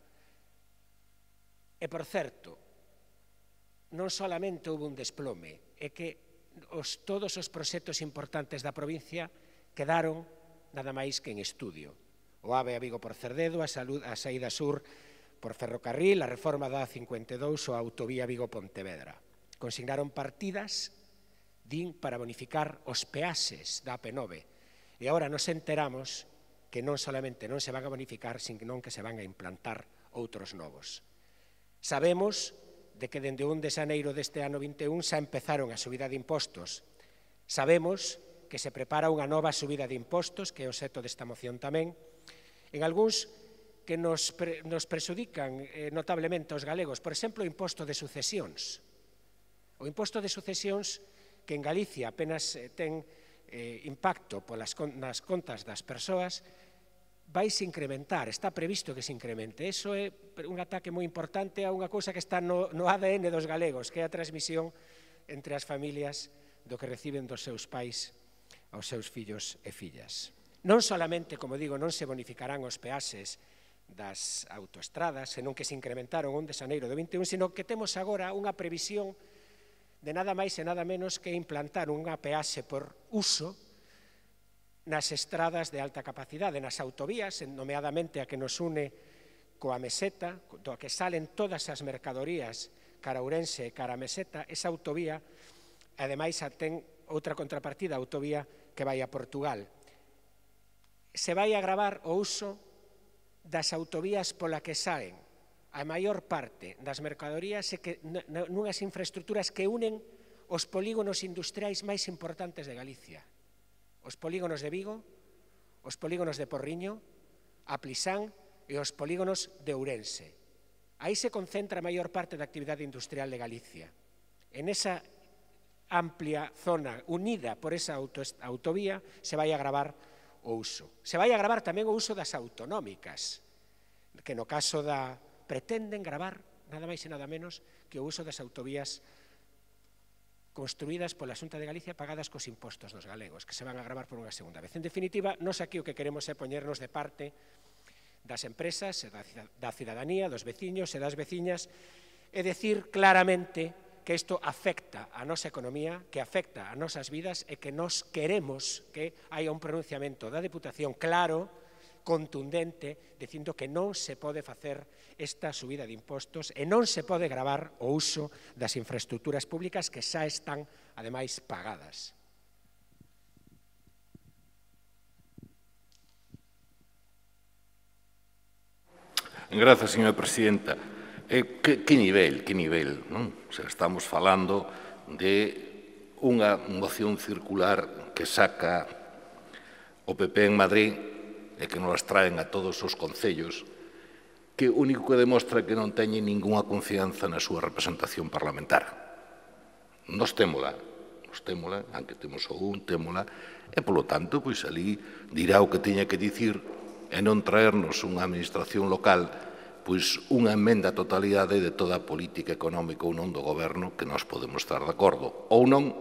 E, por certo, non solamente houve un desplome, é que os, todos os proxectos importantes da provincia quedaron nada máis que en estudio. O AVE a Vigo por Cerdedo, a, salud, a saída sur por ferrocarril, a reforma da A cincuenta e dous ou a autovía Vigo-Pontevedra. Consignaron partidas, din, para bonificar os peaxes da A P nove. E agora nos enteramos que non solamente non se van a bonificar, sino que se van a implantar outros novos. Sabemos de que dende o un de xaneiro deste ano vinte e un xa empezaron a subida de impostos. Sabemos que se prepara unha nova subida de impostos, que é o obxecto desta moción tamén, en algúns que nos, pre, nos presudican eh, notablemente aos galegos. Por exemplo, o imposto de sucesións. O imposto de sucesións que en Galicia apenas eh, ten eh, impacto polas, nas contas das persoas, vai se incrementar, está previsto que se incremente. Iso é un ataque moi importante a unha cousa que está no, no A D N dos galegos, que é a transmisión entre as familias do que reciben dos seus pais aos seus fillos e fillas. Non solamente, como digo, non se bonificarán os peaxes das autoestradas, senón que se incrementaron o un de xaneiro do vinte e un, sino que temos agora unha previsión de nada máis e nada menos que implantar unha peaxe por uso nas estradas de alta capacidade, nas autovías, nomeadamente a que nos une coa Meseta, do que salen todas as mercadorías cara a Ourense e cara a Meseta, esa autovía, ademais, ten outra contrapartida, a autovía que vai a Portugal. Se vai a agravar o uso das autovías pola que saen a maior parte das mercadorías e que nunhas infraestructuras que unen os polígonos industriais máis importantes de Galicia. Os polígonos de Vigo, os polígonos de Porriño, a Plisán e os polígonos de Ourense. Aí se concentra a maior parte da actividade industrial de Galicia. En esa amplia zona unida por esa autovía se vai a agravar o uso. Se vai a gravar tamén o uso das autonómicas, que no caso da pretenden gravar nada máis e nada menos que o uso das autovías construídas pola Xunta de Galicia pagadas cos impostos dos galegos, que se van a gravar por unha segunda vez. En definitiva, nos aquí o que queremos é poñernos de parte das empresas, da cidadanía, dos veciños e das veciñas, e decir claramente que isto afecta a nosa economía, que afecta a nosas vidas e que nos queremos que haya un pronunciamento da Deputación claro, contundente, dicindo que non se pode facer esta subida de impostos e non se pode gravar o uso das infraestructuras públicas que xa están, ademais, pagadas. Grazas, señora presidenta. Eh, que, que nivel, que nivel, non? O sea, estamos falando de unha moción circular que saca o P P en Madrid e que nos traen a todos os concellos, que o único que demostra que non teñen ningunha confianza na súa representación parlamentar. Nos témola, nos témola, aunque temos o un, témola, e, polo tanto, pois ali dirá o que teña que dicir e non traernos unha administración local pois unha emenda a totalidade de toda a política económica ou non do goberno que nós podemos estar de acordo. Ou non,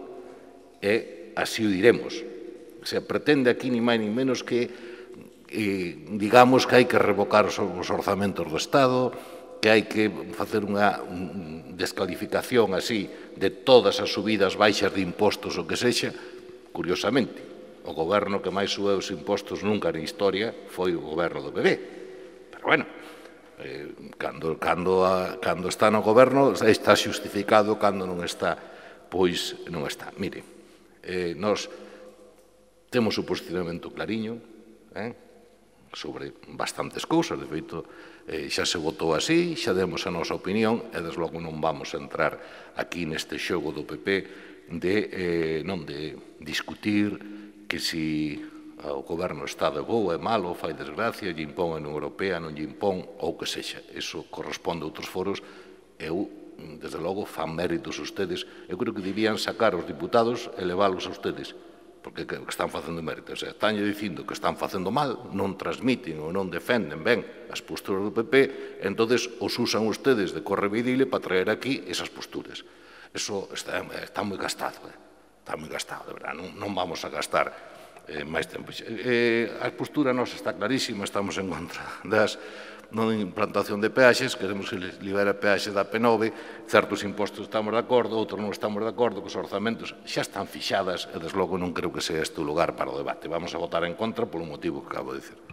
e así o diremos. Se pretende aquí ni máis ni menos que eh, digamos que hai que revocar os orzamentos do Estado, que hai que facer unha descalificación así de todas as subidas baixas de impostos o que sexa. Curiosamente, o goberno que máis sube os impostos nunca na historia foi o goberno do P P. Pero, bueno, eh, cando, cando, a, cando está no goberno está xustificado, cando non está, pois non está. Mire, eh, nós temos o posicionamento clariño, eh, sobre bastantes cousas, de feito, eh, xa se votou así, xa demos a nosa opinión, e, desde logo, non vamos a entrar aquí neste xogo do P P de, eh, non de discutir que si o goberno está de boa, é malo, fai desgracia, lle impón a Unión Europea, non lle impón, ou que sexa. Iso corresponde a outros foros. Eu, desde logo, fan méritos a ustedes. Eu creo que debían sacar os diputados e leválos a ustedes, porque están facendo méritos. Estánlle dicindo que están facendo mal, non transmiten ou non defenden ben as posturas do P P, entonces os usan ustedes de correvidile para traer aquí esas posturas. Eso está, está moi gastado, eh? Está moi gastado, de verdad, non, non vamos a gastar eh, máis tempo. Eh, a postura nosa está clarísima, estamos en contra das non implantación de peaxes, queremos que libere peaxes da P nove, certos impostos estamos de acordo, outros non estamos de acordo, que os orzamentos xa están fixadas e, desde logo, non creo que sea este o lugar para o debate. Vamos a votar en contra polo motivo que acabo de dicir.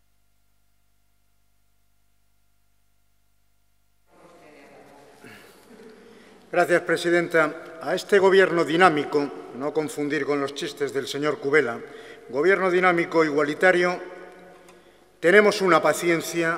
Gracias, presidenta. A este gobierno dinámico, no confundir con los chistes del señor Cubela, gobierno dinámico igualitario, tenemos una paciencia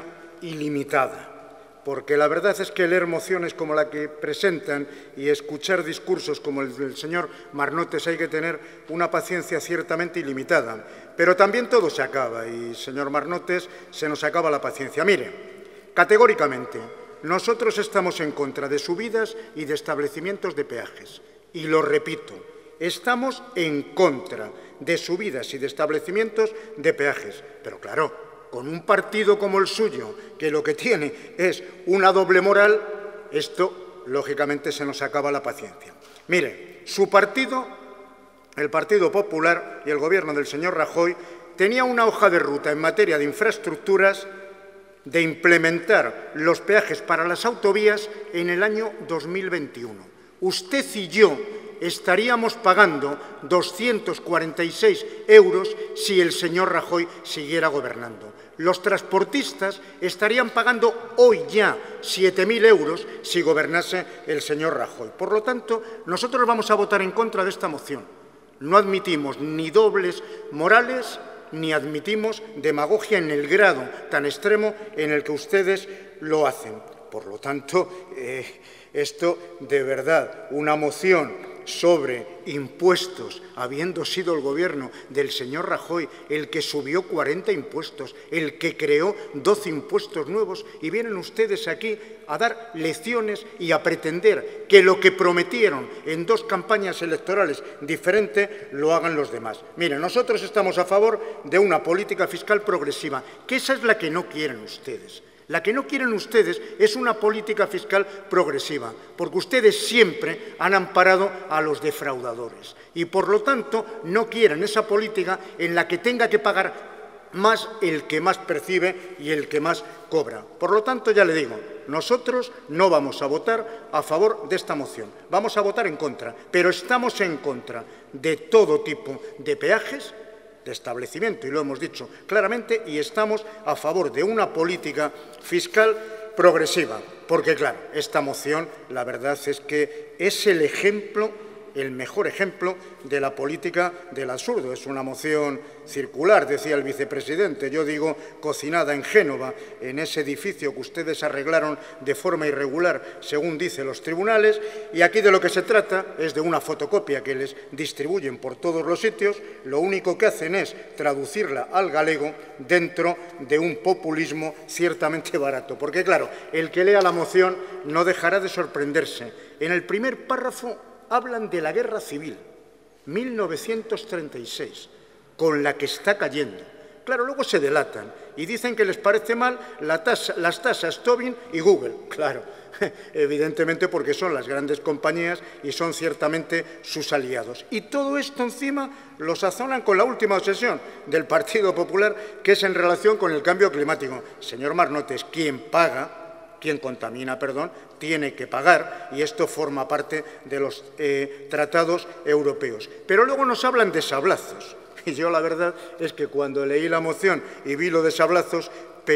ilimitada, porque la verdad es que leer mociones como la que presentan y escuchar discursos como el del señor Marnotes hay que tener una paciencia ciertamente ilimitada. Pero también todo se acaba y, señor Marnotes, se nos acaba la paciencia. Mire, categóricamente, nosotros estamos en contra de subidas y de establecimientos de peajes. Y lo repito, estamos en contra de subidas y de establecimientos de peajes. Pero claro, con un partido como el suyo, que lo que tiene es una doble moral, esto, lógicamente, se nos acaba la paciencia. Mire, su partido, el Partido Popular y el gobierno del señor Rajoy, tenía una hoja de ruta en materia de infraestructuras de implementar los peajes para las autovías en el año dos mil veintiuno. Usted y yo estaríamos pagando doscientos cuarenta y seis euros si el señor Rajoy siguiera gobernando. Los transportistas estarían pagando hoy ya siete mil euros si gobernase el señor Rajoy. Por lo tanto, nosotros vamos a votar en contra de esta moción. No admitimos ni dobles morales ni admitimos demagogia en el grado tan extremo en el que ustedes lo hacen. Por lo tanto, eh, esto de verdad, una moción sobre impuestos, habiendo sido el gobierno del señor Rajoy el que subió cuarenta impuestos, el que creó doce impuestos nuevos, y vienen ustedes aquí a dar lecciones y a pretender que lo que prometieron en dos campañas electorales diferentes lo hagan los demás. Miren, nosotros estamos a favor de una política fiscal progresiva, que esa es la que no quieren ustedes. La que no quieren ustedes es una política fiscal progresiva, porque ustedes siempre han amparado a los defraudadores y, por lo tanto, no quieren esa política en la que tenga que pagar más el que más percibe y el que más cobra. Por lo tanto, ya le digo, nosotros no vamos a votar a favor de esta moción, vamos a votar en contra, pero estamos en contra de todo tipo de peajes, de establecimiento, y lo hemos dicho claramente, y estamos a favor de una política fiscal progresiva, porque claro, esta moción, la verdad es que es el ejemplo, el mejor ejemplo de la política del absurdo. Es una moción circular, decía el vicepresidente, yo digo cocinada en Génova, en ese edificio que ustedes arreglaron de forma irregular, según dicen los tribunales, y aquí de lo que se trata es de una fotocopia que les distribuyen por todos los sitios, lo único que hacen es traducirla al galego dentro de un populismo ciertamente barato. Porque claro, el que lea la moción no dejará de sorprenderse. En el primer párrafo hablan de la guerra civil, mil novecientos treinta y seis, con la que está cayendo. Claro, luego se delatan y dicen que les parece mal la tasa, las tasas Tobin y Google. Claro, evidentemente porque son las grandes compañías y son ciertamente sus aliados. Y todo esto encima lo sazonan con la última obsesión del Partido Popular, que es en relación con el cambio climático. Señor Marnotes, quien paga, quien contamina, perdón, tiene que pagar, y esto forma parte de los eh, tratados europeos. Pero luego nos hablan de sablazos. Y yo la verdad es que cuando leí la moción y vi lo de sablazos,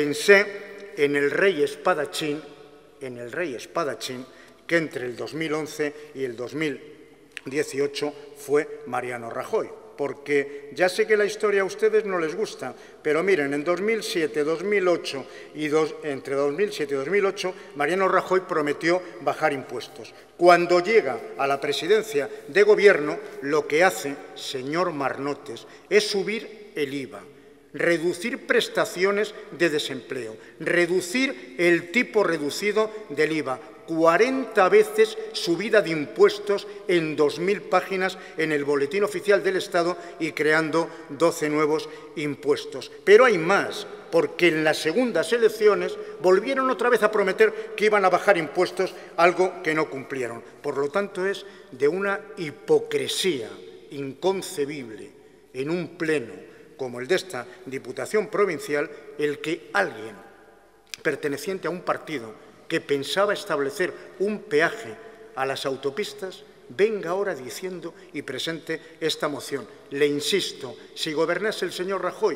pensé en el rey espadachín, en el rey espadachín, que entre el dos mil once y el dos mil dieciocho fue Mariano Rajoy. Porque ya sé que la historia a ustedes no les gusta, pero miren, en dos mil siete, dos mil ocho y dos, entre dos mil siete y dos mil ocho, Mariano Rajoy prometió bajar impuestos. Cuando llega a la presidencia de gobierno, lo que hace, señor Marnotes, es subir el I V A, reducir prestaciones de desempleo, reducir el tipo reducido del I V A, cuarenta veces subida de impuestos en dos mil páginas en el Boletín Oficial del Estado y creando doce nuevos impuestos. Pero hay más, porque en las segundas elecciones volvieron otra vez a prometer que iban a bajar impuestos, algo que no cumplieron. Por lo tanto, es de una hipocresía inconcebible en un pleno como el de esta Diputación Provincial, el que alguien perteneciente a un partido que pensaba establecer un peaje a las autopistas, venga ahora diciendo y presente esta moción. Le insisto, si gobernase el señor Rajoy,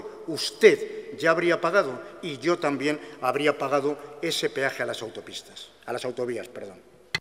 usted ya habría pagado y yo también habría pagado ese peaje a las autopistas, a las autovías, perdón.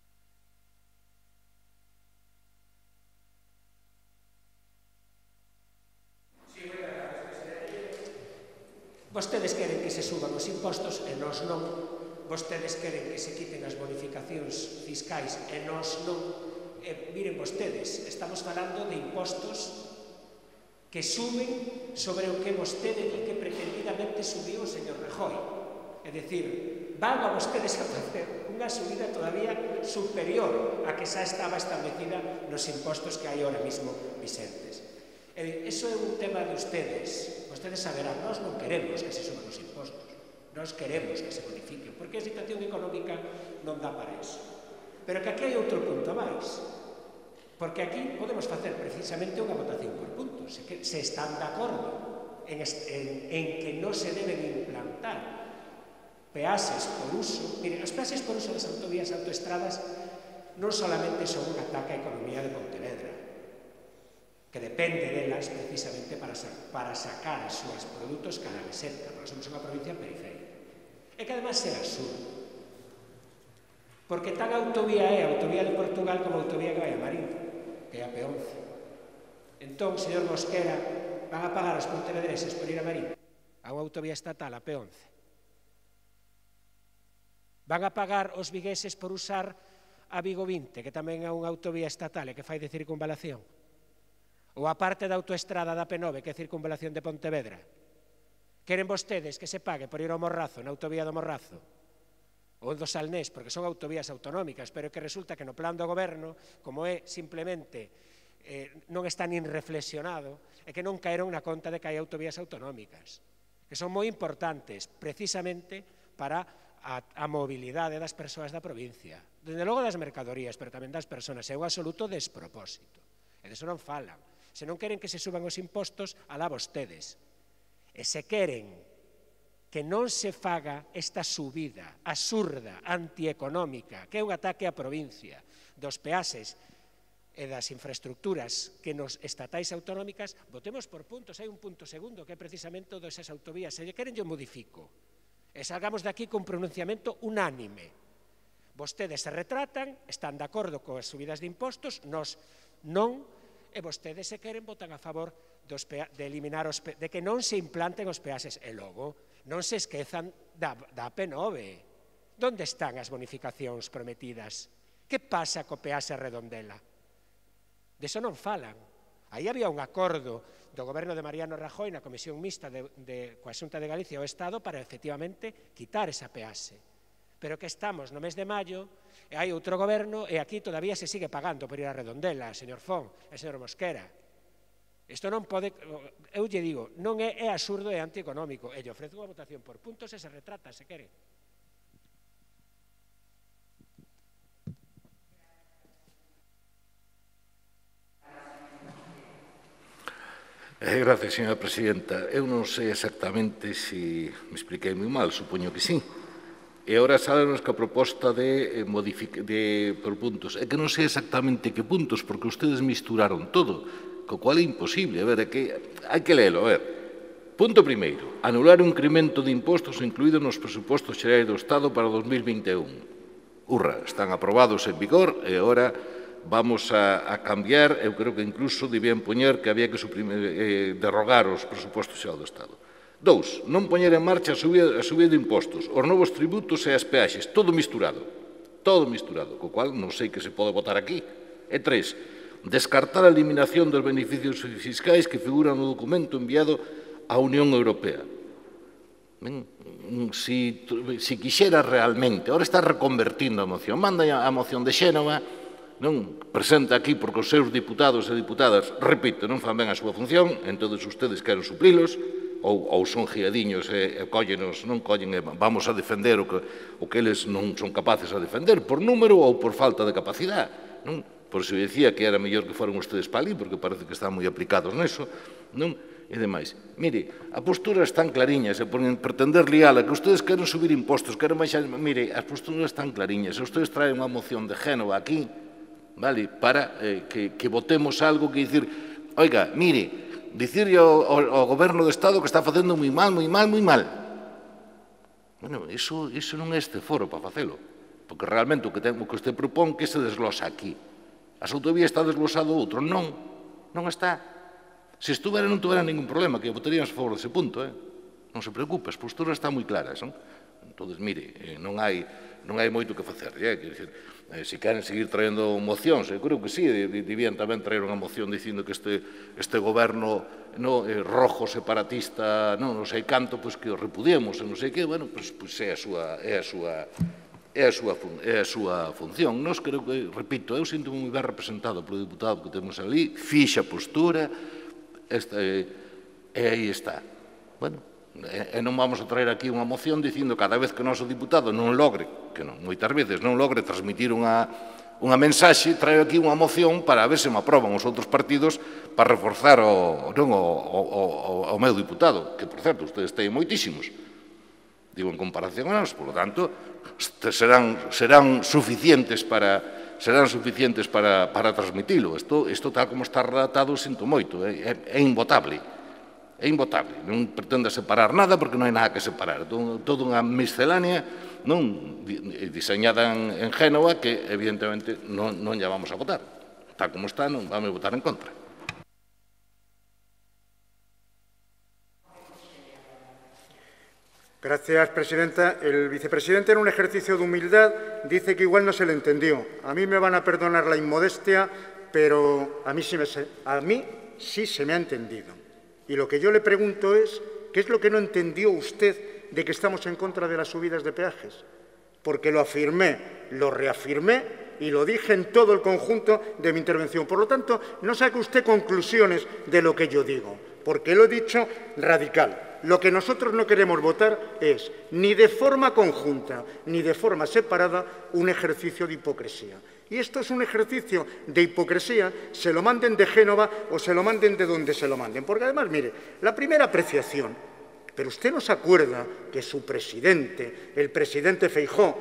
Vostedes queren que se suban os impostos e nós non. Vostedes queren que se quiten as bonificacións fiscais e nós non. E, miren vostedes, estamos falando de impostos que suben sobre o que vostede di que pretendidamente subiu o señor Rajoy. É dicir, van a vostedes a facer unha subida todavía superior a que xa estaba establecida nos impostos que hai ahora mismo vicentes. E, eso é un tema de ustedes. Vostedes saberán, nós non queremos que se suban os impostos. Nós queremos que se bonifiquen, porque a situación económica non dá para eso. Pero que aquí hai outro punto máis, porque aquí podemos facer precisamente unha votación por puntos, se, que, se están de acordo en, en, en que non se deben implantar peaxes por uso. Miren, os peaxes por uso das autovías e autoestradas non solamente son un ataque á economía de Pontevedra, que depende delas precisamente para, sa para sacar as súas produtos cada meseta, porque somos unha provincia periférica. E que además é absurdo, porque tan autovía é a autovía de Portugal como a autovía que vai a Marín, que é a P once. Entón, señor Mosquera, van a pagar os pontevedreses por ir a Marín a unha autovía estatal, a P once. Van a pagar os vigueses por usar a Vigo vinte, que tamén é unha autovía estatal e que fai de circunvalación. Ou a parte da autoestrada da P nove, que é circunvalación de Pontevedra. Queren vostedes que se pague por ir ao Morrazo, na autovía do Morrazo, ou do Salnés, porque son autovías autonómicas, pero que resulta que no plan do goberno, como é simplemente, eh, non está nin reflexionado, é que non caeron na conta de que hai autovías autonómicas, que son moi importantes, precisamente, para a, a mobilidade das persoas da provincia. Desde logo das mercadorías, pero tamén das persoas. É un absoluto despropósito. E diso non falan. Se non queren que se suban os impostos, alá vostedes. E se queren que non se faga esta subida absurda, antieconómica, que é un ataque á provincia, dos peaxes e das infraestructuras que nos estatais autonómicas, votemos por puntos. Hai un punto segundo que é precisamente o desas autovías. Se lle queren, yo modifico. E salgamos de aquí con pronunciamento unánime. Vostedes se retratan, están de acordo coas subidas de impostos, nos non, e vostedes se queren votan a favor dos pea, de eliminar os pe, de que non se implanten os peaxes. E logo, non se esquezan da, da A P nove. Donde están as bonificacións prometidas? Que pasa co peaxe Redondela? Deso non falan. Aí había un acordo do goberno de Mariano Rajoy na Comisión Mixta de, de, coa Xunta de Galicia e o Estado para, efectivamente, quitar esa peaxe. Pero que estamos no mes de maio, e hai outro goberno, e aquí todavía se sigue pagando por ir a Redondela, señor Fon e señor Mosquera. Isto non pode, eu lle digo, non é, é absurdo e antieconómico. E lle ofrezo unha votación por puntos e se retrata, se quere. Eh, gracias, señora presidenta. Eu non sei exactamente se me expliquei moi mal, supoño que sí. E agora sálenos que a proposta de, de por puntos. É que non sei exactamente que puntos, porque ustedes misturaron todo, co cual é imposible. A ver, é que hai que lelo, a ver. Punto primeiro, anular o incremento de impostos incluído nos presupostos xerais do Estado para dos mil vinte e un. Urra, están aprobados en vigor e agora vamos a, a cambiar. Eu creo que incluso debían poñer que había que suprimir, eh, derrogar os presupostos xerais do Estado. Dous, non poñer en marcha a subida, a subida de impostos, os novos tributos e as peaxes, todo misturado, todo misturado, co cual non sei que se pode votar aquí. E tres, descartar a eliminación dos beneficios fiscais que figuran no documento enviado á Unión Europea. Ben, si, si quixera realmente, ahora está reconvertindo a moción, manda a moción de Xénova, non presenta aquí porque os seus diputados e diputadas, repito, non fan ben a súa función, entón ustedes queren suplilos, ou, ou son giadiños e, e cóllenos, non collen e vamos a defender o que, o que eles non son capaces a defender, por número ou por falta de capacidade. Non? Por iso dicía que era mellor que foran ustedes para ali, porque parece que están moi aplicados neso, non? E demais. Mire, a postura están clariñas, e por pretender liala, que ustedes queren subir impostos, queren baixar... Mire, as posturas están clariñas, e ustedes traen unha moción de Génova aquí, vale, para eh, que, que votemos algo que dicir, oiga, mire, dicirle ao, ao, ao goberno do Estado que está facendo moi mal, moi mal, moi mal. Bueno, iso, iso non é este foro para facelo, porque realmente o que, ten, o que usted propón que se desglosa aquí. As autovías está desglosado outro, non, non está. Se estuvera non tuvera ningún problema, que votaríamos a favor dese punto, eh? Non se preocupe, as posturas están moi claras, non? Entón, mire, eh, non hai, non hai moito que facer, eh? Quer dizer, eh, se queren seguir traendo mocións, eu creo que sí, debían tamén traer unha moción dicindo que este, este goberno no, eh, rojo separatista, non, non sei canto, pois que o repudiemos, e non sei que, bueno, pois, pois é a súa, é a súa, é a súa, é a súa función. Nos creo que, repito, eu sinto moi ben representado polo diputado que temos ali, fixa postura, esta, e, e aí está. Bueno, e non vamos a traer aquí unha moción dicindo cada vez que o noso diputado non logre, que non, moitas veces non logre transmitir unha, unha mensaxe, trae aquí unha moción para ver se me aproban os outros partidos para reforzar o, non, o, o, o, o meu diputado, que, por certo, ustedes teñen moitísimos, digo, en comparación a nós, por lo tanto, serán, serán suficientes para serán suficientes para, para transmitilo. Isto, isto tal como está redactado, sinto moito, é, é, é invotable. É invotable, non pretende separar nada porque non hai nada que separar. Toda unha miscelánea non diseñada en, en Génova que evidentemente non, non lla vamos a votar. Tal como está, non vamos a votar en contra. Gracias, presidenta. El vicepresidente, en un ejercicio de humildad, dice que igual no se le entendió. A mí me van a perdonar la inmodestia, pero a mí sí, me, a mí sí se me ha entendido. Y lo que yo le pregunto es, ¿qué es lo que no entendió usted de que estamos en contra de las subidas de peajes? Porque lo afirmé, lo reafirmé y lo dije en todo el conjunto de mi intervención. Por lo tanto, no saque usted conclusiones de lo que yo digo, porque lo he dicho radical. Lo que nosotros no queremos votar es, ni de forma conjunta, ni de forma separada, un ejercicio de hipocresía. Y esto es un ejercicio de hipocresía, se lo manden de Génova o se lo manden de donde se lo manden. Porque además, mire, la primera apreciación, Pero usted no se acuerda que su presidente, el presidente Feijóo,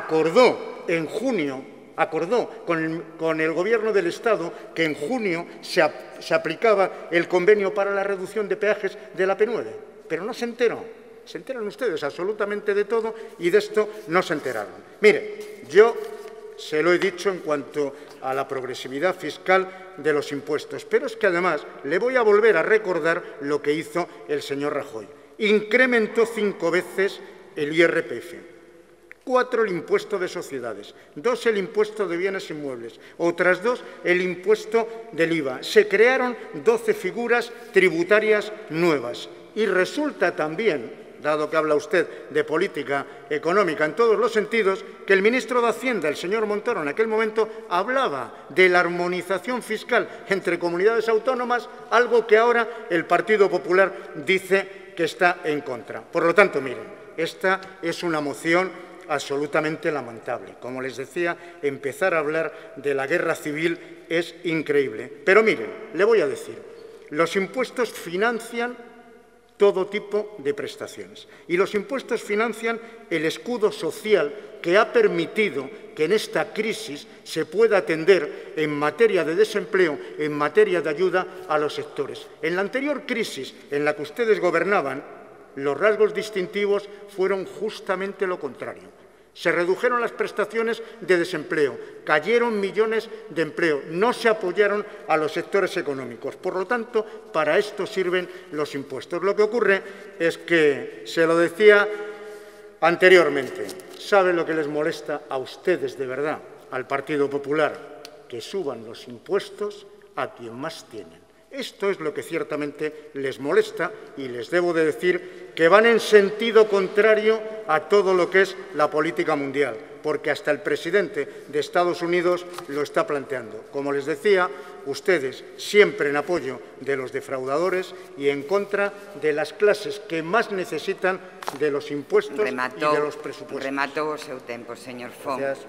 acordó en junio, acordó con el, con el Gobierno del Estado que en junio se, ap, se aplicaba el convenio para la reducción de peajes de la P nueve. Pero no se enteró. Se enteran ustedes absolutamente de todo y de esto no se enteraron. Mire, yo se lo he dicho en cuanto a la progresividad fiscal de los impuestos, pero es que además le voy a volver a recordar lo que hizo el señor Rajoy. Incrementó cinco veces el I R P F, cuatro el impuesto de sociedades, dos el impuesto de bienes inmuebles, otras dos el impuesto del I V A. Se crearon doce figuras tributarias nuevas y resulta también, dado que habla usted de política económica en todos los sentidos, que el ministro de Hacienda, el señor Montoro, en aquel momento hablaba de la armonización fiscal entre comunidades autónomas, algo que ahora el Partido Popular dice que está en contra. Por lo tanto, miren, esta es una moción absolutamente lamentable. Como les decía, empezar a hablar de la guerra civil es increíble. Pero miren, le voy a decir, los impuestos financian todo tipo de prestaciones. Y los impuestos financian el escudo social que ha permitido que en esta crisis se pueda atender en materia de desempleo, en materia de ayuda a los sectores. En la anterior crisis en la que ustedes gobernaban, los rasgos distintivos fueron justamente lo contrario. Se redujeron las prestaciones de desempleo, cayeron millones de empleo, no se apoyaron a los sectores económicos. Por lo tanto, para esto sirven los impuestos. Lo que ocurre es que, se lo decía anteriormente, ¿saben lo que les molesta a ustedes de verdad, al Partido Popular? Que suban los impuestos a quien más tienen. Esto es lo que ciertamente les molesta y les debo de decir que van en sentido contrario a todo lo que es la política mundial, porque hasta el presidente de Estados Unidos lo está planteando. Como les decía, ustedes siempre en apoyo de los defraudadores y en contra de las clases que más necesitan de los impuestos rematou, y de los presupuestos. Rematou o seu tempo, señor Fon. Gracias.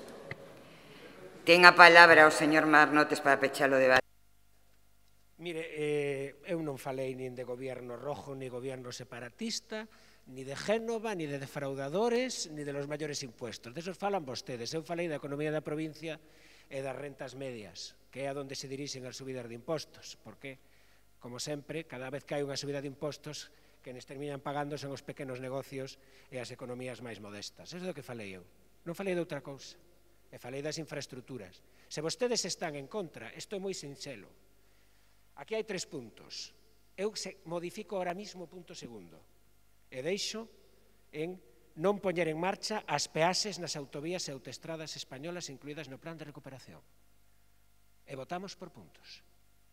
Ten a palabra o señor Marnotes para pechar o debate. Mire, eh, eu non falei nin de goberno rojo, ni goberno separatista, ni de Génova, ni de defraudadores, ni de los maiores impuestos. De esos falan vostedes. Eu falei da economía da provincia e das rentas medias, que é a donde se dirixen as subidas de impostos, porque, como sempre, cada vez que hai unha subida de impostos, quenes terminan pagando son os pequenos negocios e as economías máis modestas. Eso é o que falei eu. Non falei de outra cousa. E falei das infraestructuras. Se vostedes están en contra, isto é moi sinxelo. Aquí hai tres puntos. Eu modifico ahora mismo o punto segundo e deixo en non poñer en marcha as peaxes nas autovías e autoestradas españolas incluídas no plan de recuperación. E votamos por puntos.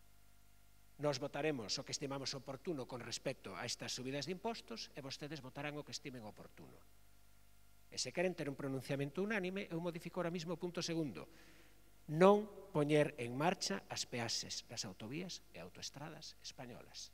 Nos votaremos o que estimamos oportuno con respecto a estas subidas de impostos e vostedes votarán o que estimen oportuno. E se queren ter un pronunciamento unánime, eu modifico ahora mismo o punto segundo. Non poñer en marcha as peaxes das autovías e autoestradas españolas.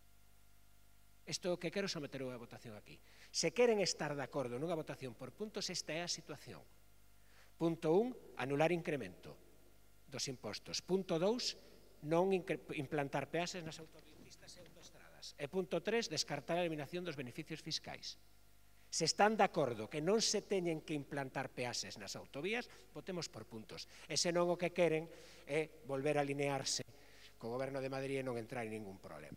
Isto é o que quero someter a votación aquí. Se queren estar de acordo nunha votación por puntos, esta é a situación. Punto un, anular incremento dos impostos. Punto dous, non implantar peaxes nas autopistas e autoestradas. E punto tres, descartar a eliminación dos beneficios fiscais. Se están de acordo que non se teñen que implantar peaxes nas autovías, votemos por puntos. E senón o que queren é volver a alinearse co Goberno de Madrid e non entrar en ningún problema.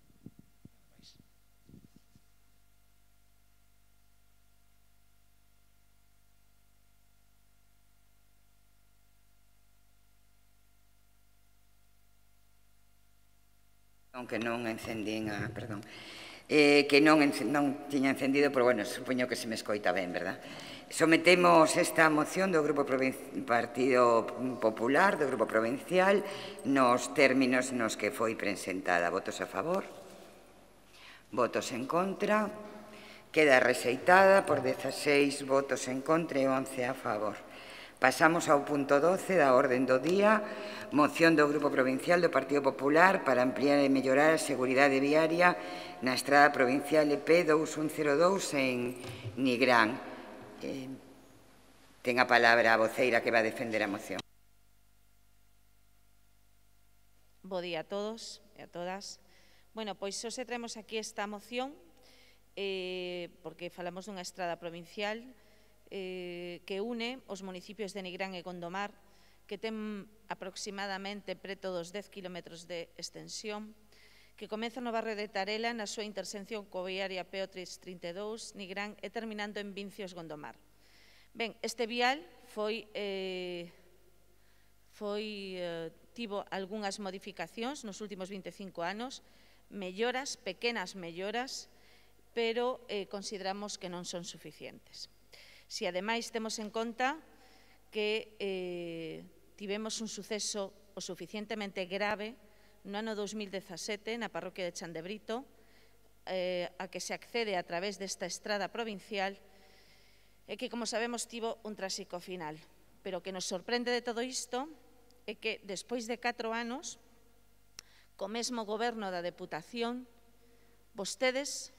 Que non encendín a... perdón. Eh, que non, non tiña encendido, pero, bueno, supoño que se me escoita ben, verdad? Sometemos esta moción do Grupo Partido Popular, do Grupo Provincial, nos términos nos que foi presentada. Votos a favor? Votos en contra? Queda rexeitada por dezaseis votos en contra e once a favor. Pasamos ao punto doce da orden do día, moción do Grupo Provincial do Partido Popular para ampliar e mellorar a seguridade viaria na estrada provincial E P dous mil dous en Nigrán. Eh, ten a palabra a voceira que va a defender a moción. Bo día a todos e a todas. Bueno, pois hoxe traemos aquí esta moción porque falamos dunha estrada provincial que une os municipios de Nigrán e Gondomar, que ten aproximadamente preto dos dez kilómetros de extensión, que comeza no barrio de Tarela na súa intersección coa viaria P O trescentos trinta e dous, Nigrán, e terminando en Vincios, Gondomar. Ben, este vial foi, eh, foi, eh, tivo algunhas modificacións nos últimos vinte e cinco anos, melloras, pequenas melloras, pero eh, consideramos que non son suficientes. Se ademais temos en conta que eh, tivemos un suceso o suficientemente grave no ano dos mil dezasete na parroquia de Chandebrito, eh, a que se accede a través desta estrada provincial, e que, como sabemos, tivo un tráxico final. Pero o que nos sorprende de todo isto é que, despois de catro anos, co mesmo goberno da Deputación, vostedes,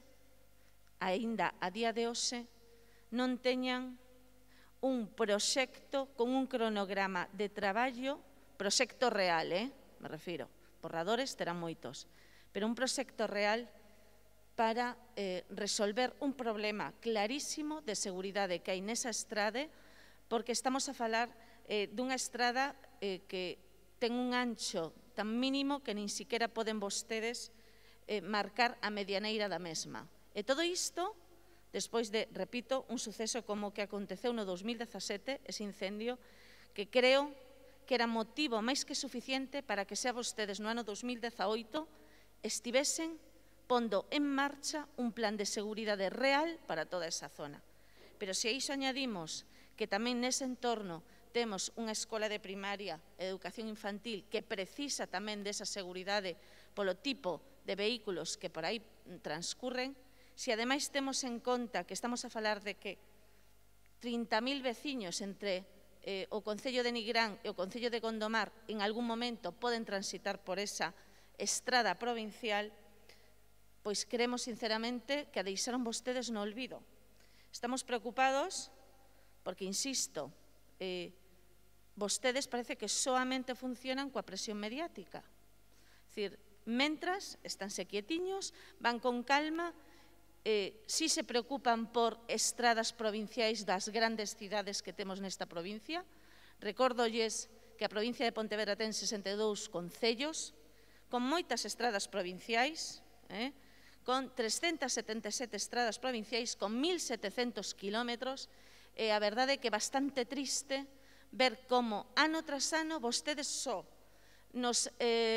aínda a día de hoxe, non teñan un proxecto con un cronograma de traballo, proxecto real, eh? me refiro, borradores terán moitos, pero un proxecto real para eh, resolver un problema clarísimo de seguridade que hai nesa estrade, porque estamos a falar eh, dunha estrada eh, que ten un ancho tan mínimo que nin siquiera poden vostedes eh, marcar a medianeira da mesma. E todo isto, despois de, repito, un suceso como o que aconteceu no dos mil dezasete, ese incendio, que creo que era motivo máis que suficiente para que xa vostedes no ano dos mil dezaoito estivesen pondo en marcha un plan de seguridade real para toda esa zona. Pero se a iso añadimos que tamén nese entorno temos unha escola de primaria e educación infantil que precisa tamén desa seguridade polo tipo de vehículos que por aí transcurren, se ademais temos en conta que estamos a falar de que trinta mil veciños entre eh, o Concello de Nigrán e o Concello de Gondomar en algún momento poden transitar por esa estrada provincial, pois creemos sinceramente que a deixaron vostedes no olvido. Estamos preocupados porque, insisto, eh, vostedes parece que soamente funcionan coa presión mediática. É dicir, mentras, estánse quietiños, van con calma, Eh, si se preocupan por estradas provinciais das grandes cidades que temos nesta provincia. Recórdolles que a provincia de Pontevedra ten sesenta e dous concellos, con moitas estradas provinciais, eh, con trescentas setenta e sete estradas provinciais, con mil setecentos kilómetros, e a verdade é que é bastante triste ver como ano tras ano vostedes só nos eh,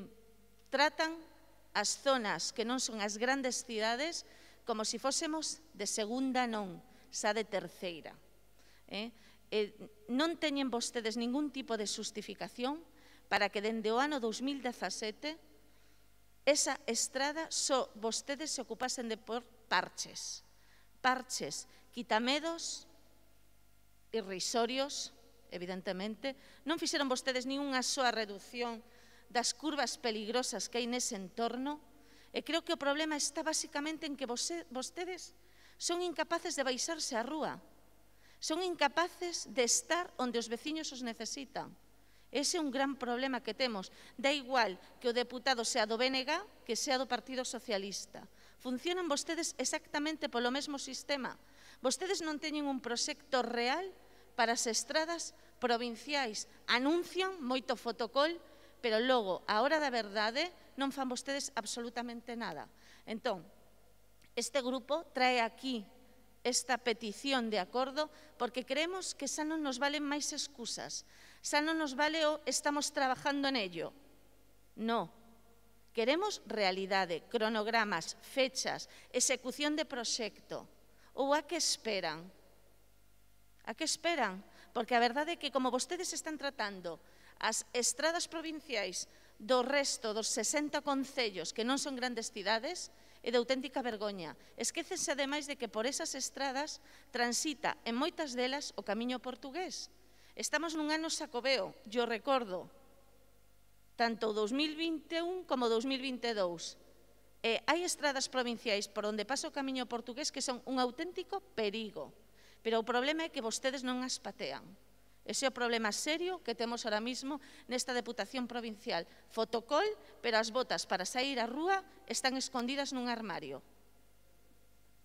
tratan as zonas que non son as grandes cidades como se fósemos de segunda non, xa de terceira. Eh? Eh, non teñen vostedes ningún tipo de justificación para que dende o ano dos mil dezasete esa estrada só vostedes se ocupasen de por parches. Parches, quitamedos, irrisorios, evidentemente. Non fixeron vostedes nin unha soa reducción das curvas peligrosas que hai nese entorno. E creo que o problema está basicamente en que vostedes son incapaces de baixarse á rúa, son incapaces de estar onde os veciños os necesitan. Ese é un gran problema que temos. Da igual que o deputado sea do B N G que sea do Partido Socialista. Funcionan vostedes exactamente polo mesmo sistema. Vostedes non teñen un proxecto real para as estradas provinciais. Anuncian moito fotocol, pero logo, a hora da verdade, non fan vostedes absolutamente nada. Entón, este grupo trae aquí esta petición de acordo porque creemos que xa non nos valen máis excusas, xa non nos vale o estamos trabajando en ello. No, queremos realidade, cronogramas, fechas, execución de proxecto. Ou a que esperan? A que esperan? Porque a verdade é que como vostedes están tratando as estradas provinciais do resto dos sesenta concellos que non son grandes cidades, é de auténtica vergoña. Esquécense ademais de que por esas estradas transita en moitas delas o camiño portugués. Estamos nun ano xacobeo, yo recordo, tanto o dos mil vinte e un como o dos mil vinte e dous. E hai estradas provinciais por onde pasa o camiño portugués que son un auténtico perigo. Pero o problema é que vostedes non as patean. Ese é o problema serio que temos ahora mismo nesta Deputación Provincial. Fotocol, pero as botas para sair á rúa están escondidas nun armario.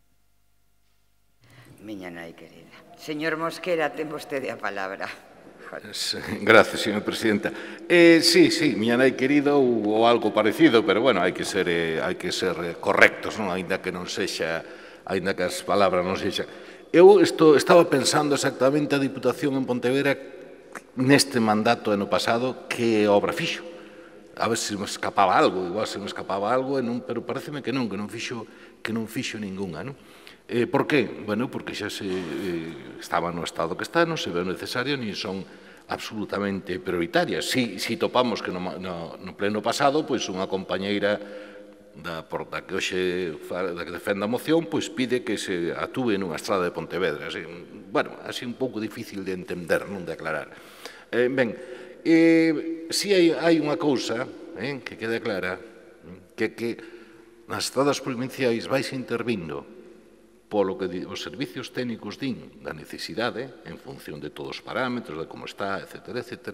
miña nai querida. Señor Mosquera, ten vostede a palabra. Gracias, señora presidenta. Eh, sí, sí, miña nai querida ou algo parecido, pero, bueno, hai que ser, eh, hai que ser correctos, non? Ainda que non sexa, ainda que as palabras non sexa. Eu esto, estaba pensando exactamente a Diputación en Pontevedra neste mandato ano pasado que obra fixo. A ver se me escapaba algo, igual se me escapaba algo, e non, pero pareceme que non, que non fixo, que non fixo ningunha, non? Eh, por que? Bueno, porque xa se eh, estaba no estado que está, non se veu necesario, ni son absolutamente prioritarias. Si, si topamos que no, no, no pleno pasado, pois unha compañeira da, por, da que hoxe da que defende a moción, pois pide que se atúe nunha estrada de Pontevedra. Así, bueno, así un pouco difícil de entender, non de aclarar. Eh, ben, eh, si hai, hai unha cousa eh, que quede clara, que que nas estradas provinciais vais intervindo polo que os servicios técnicos din da necesidade, en función de todos os parámetros, de como está, etcétera, etcétera,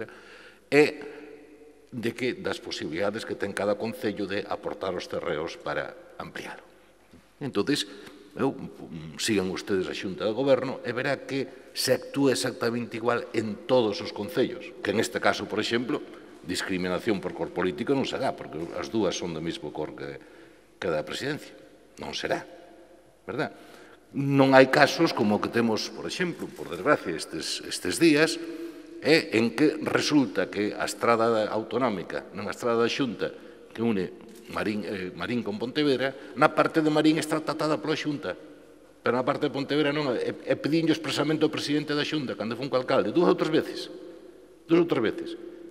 e de que das posibilidades que ten cada concello de aportar os terreos para ampliar. Entón, eu, sigan ustedes a Xunta de Goberno e verá que se actúa exactamente igual en todos os concellos, que en este caso, por exemplo, discriminación por cor político non será, porque as dúas son do mesmo cor que, que da presidencia. Non será, verdad? Non hai casos como o que temos, por exemplo, por desgracia, estes, estes días, eh, en que resulta que a estrada autonómica, non a estrada da Xunta, que une Marín, eh, Marín con Pontevedra, na parte de Marín está tratada pola Xunta, pero na parte de Pontevedra non, e, e pedinho expresamente ao presidente da Xunta, cando foi un alcalde, dúas outras veces, dúas outras veces.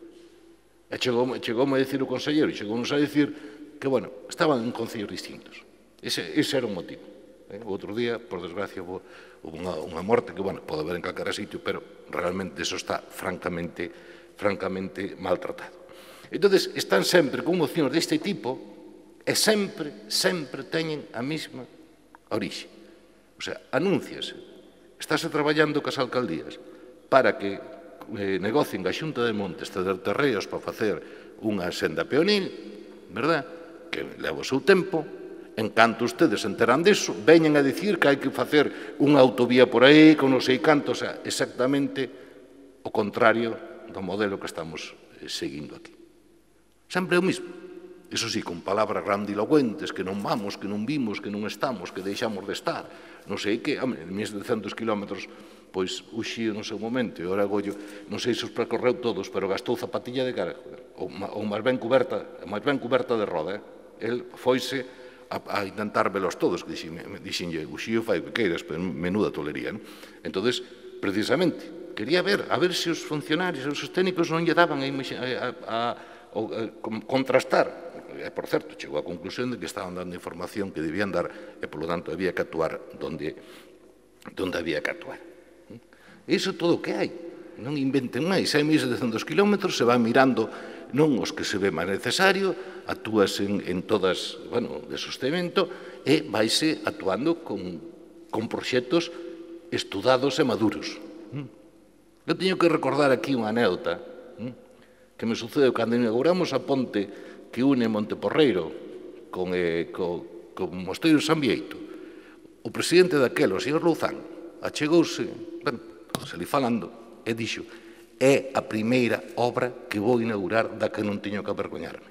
E chegoume, chegoume a dicir o conselleiro, chegounos a dicir que, bueno, estaban en concellos distintos. Ese, ese era o motivo. Eh, o outro día, por desgracia, houve unha, unha morte que, bueno, pode haber en calquera sitio, pero realmente eso está francamente, francamente maltratado. Entón, están sempre con mocións deste tipo e sempre, sempre teñen a mesma orixe. O sea, anúnciase, estáse traballando cas alcaldías para que eh, negocien a Xunta de Montes ceder terreos para facer unha senda peonil, verdad? Que leva o seu tempo. En canto ustedes se enteran disso, veñen a dicir que hai que facer unha autovía por aí, con non sei canto, o sea, exactamente o contrario do modelo que estamos seguindo aquí. Sempre o mismo. Iso sí, con palabras grandilocuentes, que non vamos, que non vimos, que non estamos, que deixamos de estar, non sei que, home, mil setecentos kilómetros, pois uxío no seu momento, e ora Gollo, non sei se os percorreu todos, pero gastou zapatilla de cara, ou, ou máis ben coberta, máis ben coberta de roda, eh? El foise a, a intentar velos todos, que dixenlle, uxío fai o que queiras, pero menuda tolería, non? Entón, precisamente, quería ver, a ver se os funcionarios, os técnicos non lle daban a, a, a, a contrastar. E, por certo, chegou a conclusión de que estaban dando información que debían dar e, polo tanto, había que actuar donde, donde había que actuar. Iso todo o que hai. Non inventen máis. Hai mil setecentos kilómetros, se van mirando non os que se ve máis necesario, actúas en, en todas, bueno, de sostenimento, e vaise actuando con, con proxectos estudados e maduros. Eu teño que recordar aquí unha anécdota que me sucedeu cando inauguramos a ponte que une Monteporreiro con, eh, co, con Mosteiro de San Bieito. O presidente daquelo, o señor Louzán, achegouse, bueno, se li falando, e dixo: é a primeira obra que vou inaugurar da que non teño que avergoñarme.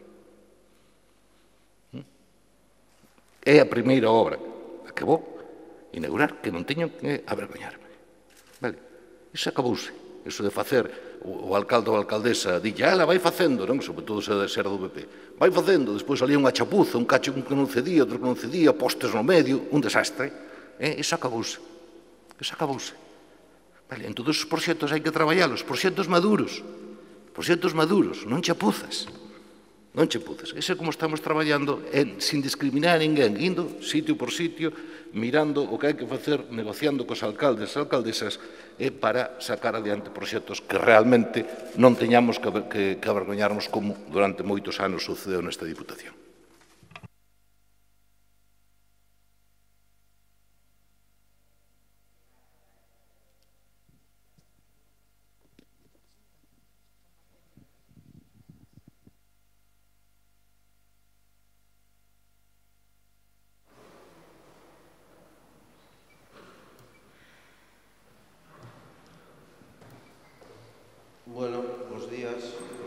É a primeira obra da que vou inaugurar que non teño que avergoñarme. Vale, iso acabouse. Iso de facer, o, o alcalde ou a alcaldesa dille, ela vai facendo, non? Sobre todo se de ser do P P. Vai facendo, despois salía unha chapuza, un cacho que non cedía, outro que non cedía, postes no medio, un desastre. Eh? Iso acabouse. Iso acabouse. Vale, en todos os proxectos hai que traballalos, proxectos maduros, proxectos maduros, non chapuzas, non chapuzas. Ese é como estamos traballando, en, sin discriminar a ninguén, indo sitio por sitio, mirando o que hai que facer, negociando cos alcaldes e alcaldesas, eh, para sacar adiante proxectos que realmente non teñamos que, que, que avergoñarnos como durante moitos anos sucedeu nesta Diputación. días.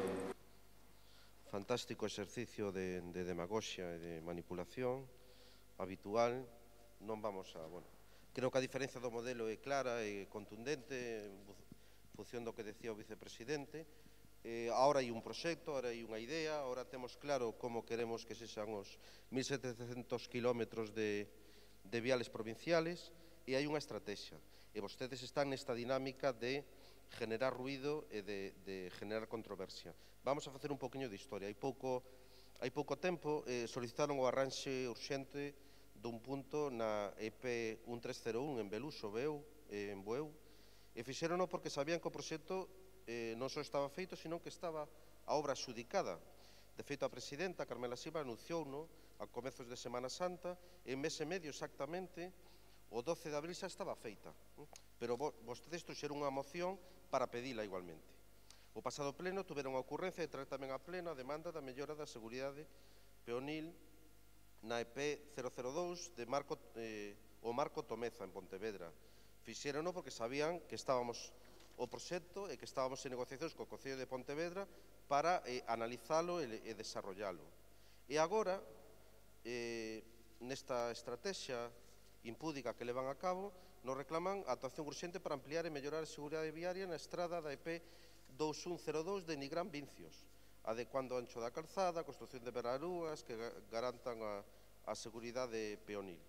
Fantástico exercicio de, de demagoxia e de manipulación habitual. Non vamos a... Bueno, creo que a diferencia do modelo é clara e contundente en función do que decía o vicepresidente. Eh, ahora hai un proxecto, ahora hai unha idea, ahora temos claro como queremos que sexan os mil setecentos kilómetros de, de viales provinciales e hai unha estrategia. E vostedes están nesta dinámica de generar ruido e de, de generar controversia. Vamos a facer un poquinho de historia. Hai pouco, hai pouco tempo eh, solicitaron o arranxe urxente dun punto na E P un tres cero un en Beluso, Beu, eh, en Bueu, e fixérono porque sabían que o proxecto eh, non só estaba feito, sino que estaba a obra xudicada. De feito, a presidenta, Carmela Silva, anunciouno a comezos de Semana Santa, e en mes e medio exactamente, o doce de abril xa estaba feita. Pero vostedes trouxeron unha moción para pedila igualmente. O pasado pleno tuveron a ocurrencia de traer tamén a pleno a demanda da mellora da seguridade peonil na E P cero cero dous de Marco, eh, o Marco Tomeza en Pontevedra. Fixérono porque sabían que estábamos o proxecto e que estábamos en negociacións co Concello de Pontevedra para eh, analizalo e, e desarrollalo. E agora, eh, nesta estrategia impúdica que levan a cabo, nos reclaman a actuación urxente para ampliar e mellorar a seguridade viaria na estrada da E P dous mil ciento dous de Nigrán Vincios, adecuando o ancho da calzada, a construción de verarúas que garantan a, a seguridade peonil.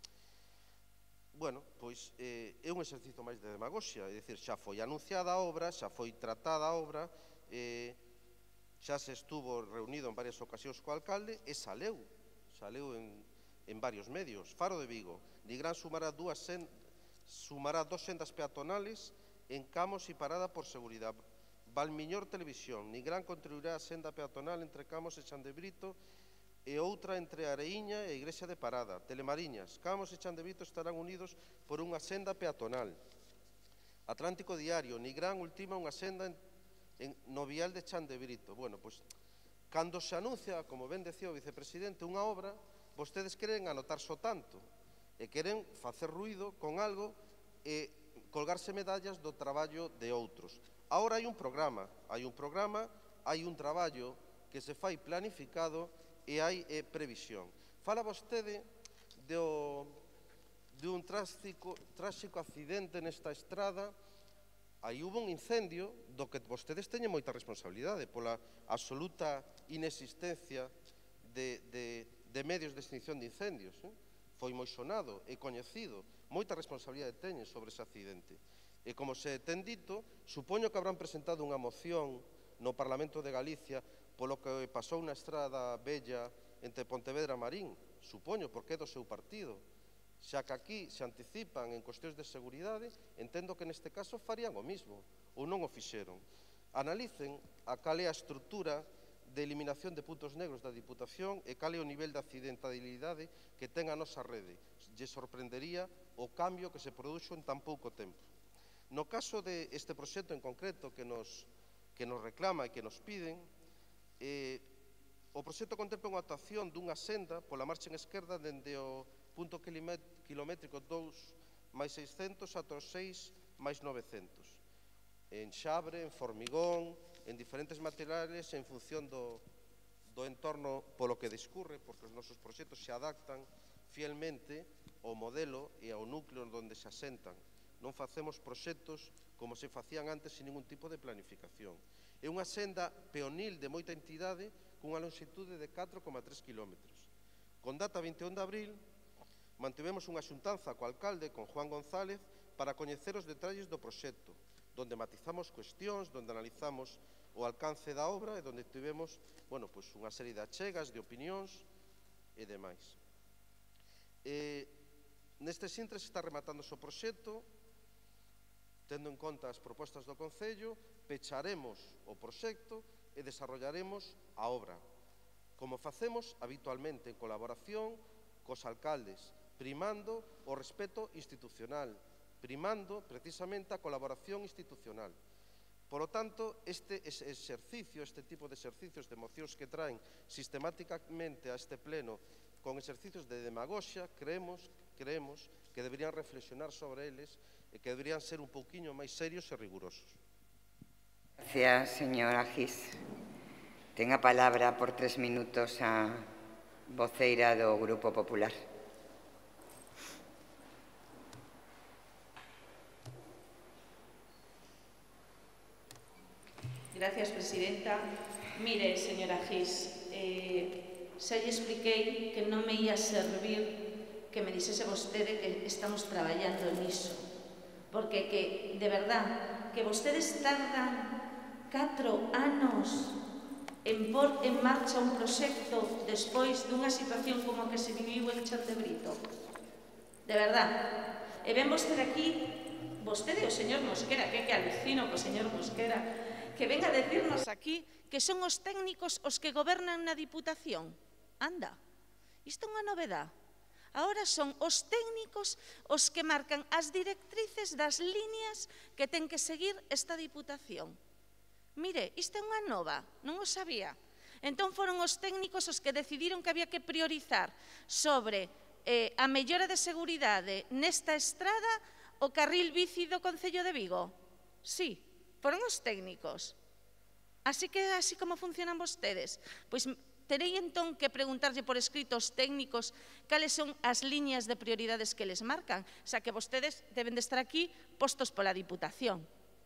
Bueno, pois eh, é un exercicio máis de demagoxia, é dicir, xa foi anunciada a obra, xa foi tratada a obra, eh, xa se estuvo reunido en varias ocasións co alcalde e saleu, saleu en, en varios medios. Faro de Vigo, Nigrán sumará dúas sendas, sumará dos sendas peatonales en Camos e parada por seguridade. Valmiñor Televisión, Nigrán contribuirá a senda peatonal entre Camos e Chandebrito e outra entre Areiña e Igrexa de Parada. Telemariñas, Camos e Chandebrito estarán unidos por unha senda peatonal. Atlántico Diario, Nigrán ultima unha senda en, en, no vial de Chandebrito. Bueno, pois, cando se anuncia, como ben decía o vicepresidente, unha obra, vostedes queren anotar só tanto e queren facer ruido con algo e colgarse medallas do traballo de outros. Agora hai un programa, hai un programa, hai un traballo que se fai planificado e hai eh, previsión. Fala vostede de, o, de un tráxico, tráxico accidente nesta estrada. Aí hubo un incendio do que vostedes teñen moita responsabilidade pola absoluta inexistencia de, de, de medios de extinción de incendios. Eh? Foi moi sonado e coñecido, moita responsabilidade teñen sobre ese accidente. E como se ten dito, supoño que habrán presentado unha moción no Parlamento de Galicia polo que pasou na estrada bella entre Pontevedra e Marín, supoño, porque é do seu partido. Xa que aquí se anticipan en cuestións de seguridade, entendo que neste caso farían o mismo, ou non o fixeron. Analicen a cal é a estrutura de eliminación de puntos negros da Diputación e cal é o nivel de accidentabilidade que ten a nosa rede. Lle sorprendería o cambio que se produxo en tan pouco tempo. No caso deste proxecto en concreto que nos, que nos reclama e que nos piden, eh, o proxecto contempla unha actuación dunha senda pola marcha en esquerda dende o punto kilométrico dous máis seiscentos ata o seis máis novecentos. En xabre, en formigón, en diferentes materiales en función do, do entorno polo que discurre, porque os nosos proxectos se adaptan fielmente ao modelo e ao núcleo onde se asentan. Non facemos proxectos como se facían antes sin ningún tipo de planificación. É unha senda peonil de moita entidade cunha longitude de catro coma tres kilómetros. Con data vinte e un de abril, mantivemos unha xuntanza co alcalde, con Juan González, para coñecer os detalles do proxecto, donde matizamos cuestións, donde analizamos o alcance da obra e donde tivemos, bueno, pois unha serie de achegas, de opinións e demais. E, neste sintre se está rematando o proxecto, tendo en conta as propostas do Concello, pecharemos o proxecto e desarrollaremos a obra, como facemos habitualmente en colaboración cos alcaldes, primando o respeto institucional, primando precisamente a colaboración institucional. Por lo tanto, este exercicio, este tipo de exercicios de mocións que traen sistemáticamente a este pleno con exercicios de demagoxia, creemos, creemos que deberían reflexionar sobre eles e que deberían ser un pouquiño máis serios e rigurosos. Gracias, señora Gis. Ten a palabra por tres minutos a voceira do Grupo Popular. Gracias, presidenta. Mire, señora Gis, eh, xa lle expliquei que non me ia servir que me dixese vostede que estamos traballando niso, porque que, de verdad, que vostedes tardan catro anos en pôr en marcha un proxecto despois dunha situación como a que se viviu en Chandebrito. De verdad. E ven vostede aquí, vostede e o señor Mosquera, que que alucino co señor Mosquera, que venga a decirnos aquí que son os técnicos os que gobernan na Diputación. Anda, isto é unha novedade. Agora son os técnicos os que marcan as directrices das líneas que ten que seguir esta Diputación. Mire, isto é unha nova, non o sabía. Entón foron os técnicos os que decidiron que había que priorizar sobre eh, a mellora de seguridade nesta estrada o carril bici do Concello de Vigo. Sí, foron os técnicos. Así que así como funcionan vostedes. Pois terei entón que preguntarlle por escrito aos técnicos cales son as liñas de prioridades que les marcan, xa que vostedes deben de estar aquí postos pola Diputación.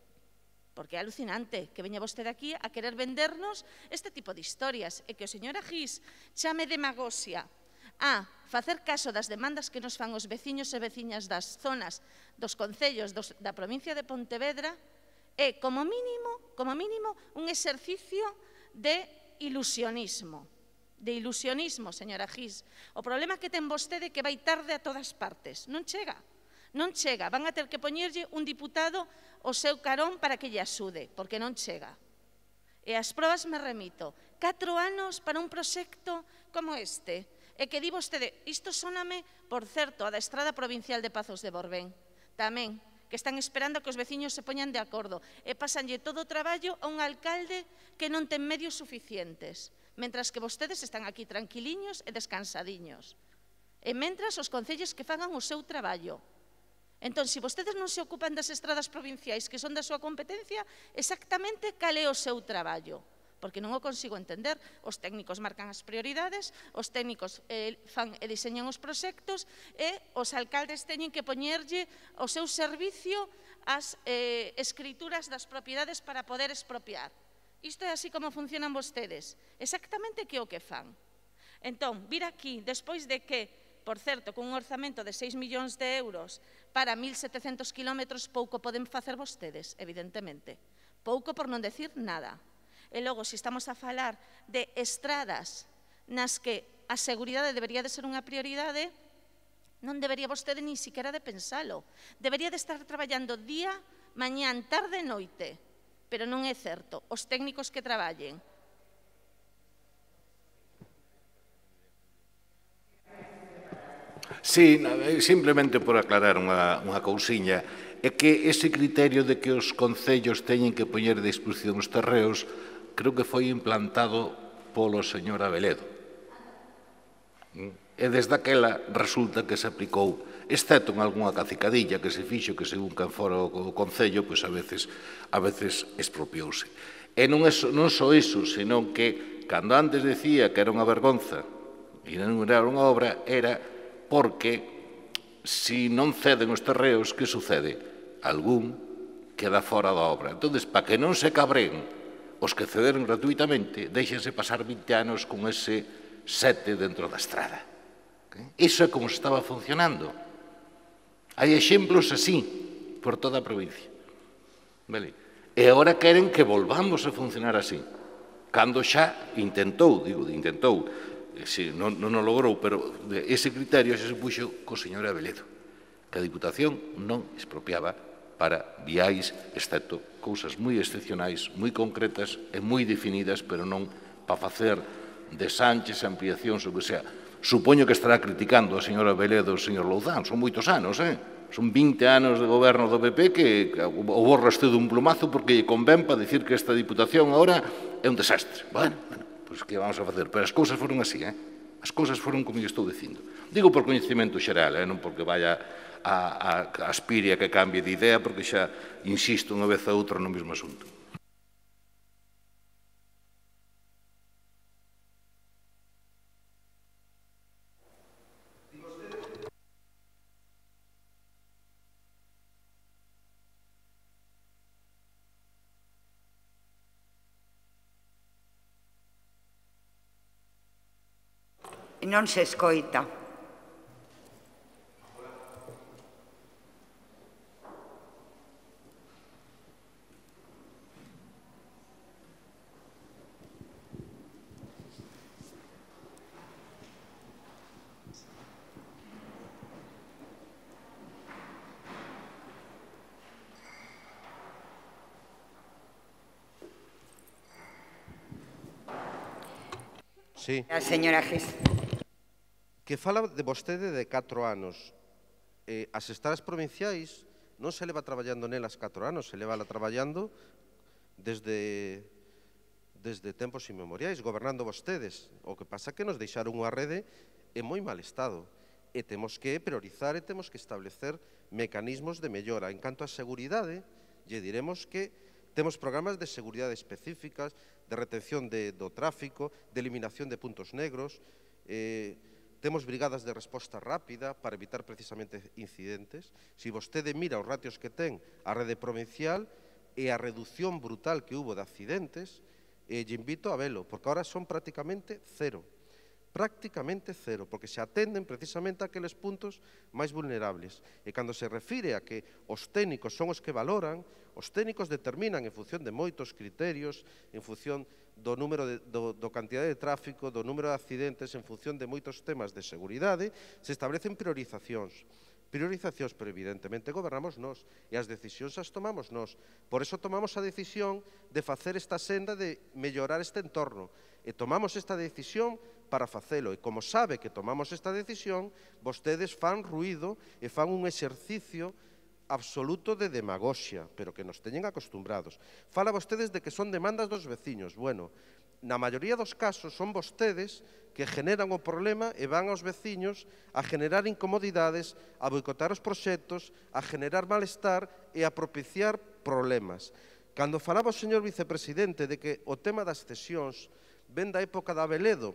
Porque é alucinante que veña vostede aquí a querer vendernos este tipo de historias e que o señor Agís chame demagoxia a facer caso das demandas que nos fan os veciños e veciñas das zonas dos concellos dos, da provincia de Pontevedra é, como mínimo, como mínimo, un exercicio de ilusionismo. De ilusionismo, señora Agís. O problema que ten vostede é que vai tarde a todas partes. Non chega. Non chega. Van a ter que poñerlle un diputado o seu carón para que lle axude, porque non chega. E as probas me remito. Catro anos para un proxecto como este. E que di vostede, isto sóname, por certo, a da Estrada Provincial de Pazos de Borbén. Tamén, que están esperando que os veciños se poñan de acordo e pasanlle todo o traballo a un alcalde que non ten medios suficientes, mentras que vostedes están aquí tranquiliños e descansadiños. E mentras os concellos que fagan o seu traballo. Entón, se vostedes non se ocupan das estradas provinciais que son da súa competencia, exactamente cal é o seu traballo. Porque non o consigo entender. Os técnicos marcan as prioridades, os técnicos eh, fan e diseñan os proxectos e os alcaldes teñen que poñerlle o seu servicio as eh, escrituras das propiedades para poder expropiar. Isto é así como funcionan vostedes. Exactamente que é o que fan. Entón, vir aquí, despois de que, por certo, con un orzamento de seis millóns de euros para mil setecentos kilómetros, pouco poden facer vostedes, evidentemente. Pouco por non decir nada. E logo, se estamos a falar de estradas nas que a seguridade debería de ser unha prioridade, non debería vostede nin siquiera de pensalo. Debería de estar traballando día, mañán, tarde e noite. Pero non é certo. Os técnicos que traballen. Sí, simplemente por aclarar unha, unha cousiña, é que ese criterio de que os concellos teñen que poñer de disposición os terreos creo que foi implantado polo señor Abeledo. E desde aquela resulta que se aplicou, excepto en algunha cacicadilla que se fixo, que según quen fora o concello, pois a veces, a veces expropiouse. E non, é, non só iso, senón que, cando antes decía que era unha vergonza e non era unha obra, era porque, se non ceden os terreos, que sucede? Algún queda fora da obra. Entón, para que non se cabren os que cederon gratuitamente, déxense pasar vinte anos con ese sete dentro da estrada. Iso é como se estaba funcionando. Hai exemplos así por toda a provincia. E agora queren que volvamos a funcionar así. Cando xa intentou, digo, intentou, non o logrou, pero ese criterio xa se puxo co señor Abeledo, que a Diputación non expropiaba para viais, excepto cousas moi excepcionais, moi concretas e moi definidas, pero non para facer de Sánchez, ampliacións, o que sea. Supoño que estará criticando a señora Abeledo e o señor Louzán, son moitos anos, eh? Son vinte anos de goberno do P P que o borra este dun plumazo porque lle convén para dicir que esta Diputación agora é un desastre. Bueno, bueno, pois que vamos a facer? Pero as cousas foron así, eh? As cousas foron como lle estou dicindo. Digo por coñecemento xeral, eh? Non porque vaya a, a, a aspire a que cambie de idea, porque xa insisto unha vez a outra no mesmo asunto. non se escoita. Sí. A señora Gis. Que fala de vostede de catro anos. Eh, as estradas provinciais non se leva traballando nelas catro anos, se leva traballando desde, desde tempos inmemoriais, gobernando vostedes. O que pasa é que nos deixaron unha rede en moi mal estado. E temos que priorizar e temos que establecer mecanismos de mellora. En canto á seguridade, lle diremos que temos programas de seguridade específicas, de retención de, do tráfico, de eliminación de puntos negros, eh, temos brigadas de resposta rápida para evitar precisamente incidentes. Se vostede mira os ratios que ten a rede provincial e a reducción brutal que hubo de accidentes, eh, lle invito a velo, porque ahora son prácticamente cero. Prácticamente cero, porque se atenden precisamente aqueles puntos máis vulnerables. E cando se refire a que os técnicos son os que valoran, os técnicos determinan en función de moitos criterios, en función do número de, do, do cantidade de tráfico, do número de accidentes, en función de moitos temas de seguridade, se establecen priorizacións. Priorizacións, pero evidentemente gobernamos nós, e as decisións as tomamos nós. Por eso tomamos a decisión de facer esta senda de mellorar este entorno. E tomamos esta decisión para facelo. E como sabe que tomamos esta decisión, vostedes fan ruído e fan un exercicio absoluto de demagoxia, pero que nos teñen acostumbrados. Fala vostedes de que son demandas dos veciños. Bueno, na maioría dos casos son vostedes que generan o problema e van aos veciños a generar incomodidades, a boicotar os proxectos, a generar malestar e a propiciar problemas. Cando falaba o señor vicepresidente de que o tema das cesións ven da época da Veledo,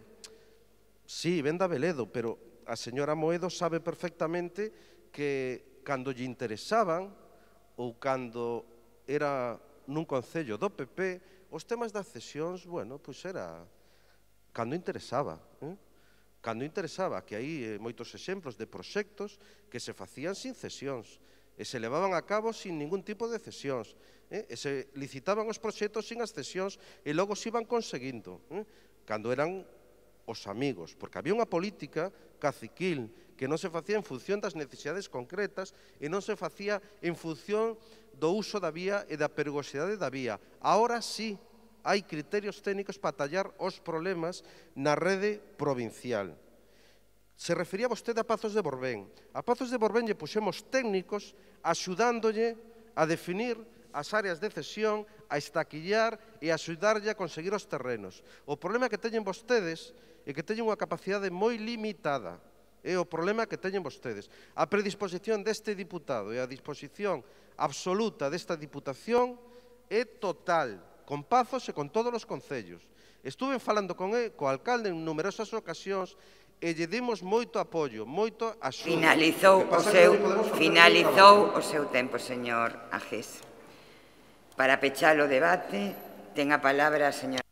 sí, ven da Veledo, pero a señora Moedo sabe perfectamente que cando lle interesaban ou cando era nun concello do P P, os temas das cesións, bueno, pois era cando interesaba. Eh? Cando interesaba, que hai eh, moitos exemplos de proxectos que se facían sin cesións e se levaban a cabo sin ningún tipo de cesións. Eh? E se licitaban os proxectos sin as cesións e logo se iban conseguindo. Eh? Cando eran os amigos, porque había unha política caciquil que non se facía en función das necesidades concretas e non se facía en función do uso da vía e da perigosidade da vía. Ahora sí hai criterios técnicos para tallar os problemas na rede provincial. Se refería vostede a Pazos de Borbén. A Pazos de Borbén lle puxemos técnicos axudándolle a definir as áreas de cesión, a estaquillar e a axudarlle a conseguir os terrenos. O problema que teñen vostedes é que teñen unha capacidade moi limitada. É o problema que teñen vostedes. A predisposición deste diputado e a disposición absoluta desta diputación é total, con Pazos e con todos os concellos. Estuve falando con el, co alcalde en numerosas ocasións e lle dimos moito apoio, moito axuda. Finalizou o seu, finalizou o seu tempo, señor Agés. Para pechar o debate, ten a palabra a señora.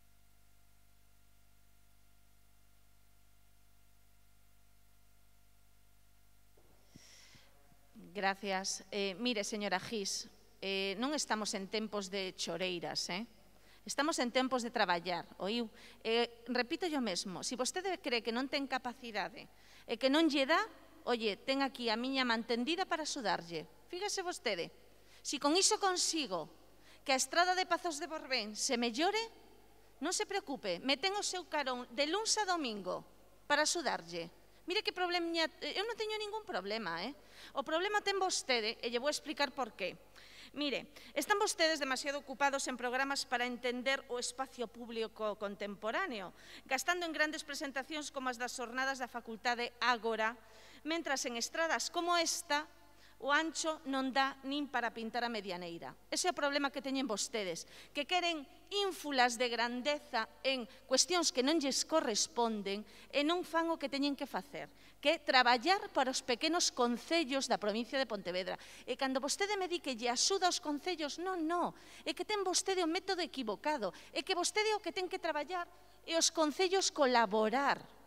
Gracias. Eh, mire, señora Gis, eh, non estamos en tempos de choreiras, eh? Estamos en tempos de traballar, oiu? Eh, repito yo mesmo, se vostede cree que non ten capacidade e que non lle dá, oye, ten aquí a miña mantendida para axudarlle. Fígase vostede, se con iso consigo que a estrada de Pazos de Borbén se mellore, non se preocupe, me ten o seu carón de luns a domingo para axudarlle. Mire que problema, eu non teño ningún problema, eh? O problema ten vostede, e lle vou explicar por qué. Mire, están vostedes demasiado ocupados en programas para entender o espacio público contemporáneo, gastando en grandes presentacións como as das xornadas da Facultade Ágora, mentras en estradas como esta, o ancho non dá nin para pintar a medianeira. Ese é o problema que teñen vostedes, que queren ínfulas de grandeza en cuestións que non lles corresponden e non fan o que teñen que facer, que é traballar para os pequenos concellos da provincia de Pontevedra. E cando vostede me di que lle axuda aos concellos, non, non, é que ten vostede o método equivocado, é que vostede o que ten que traballar e os concellos colaborar.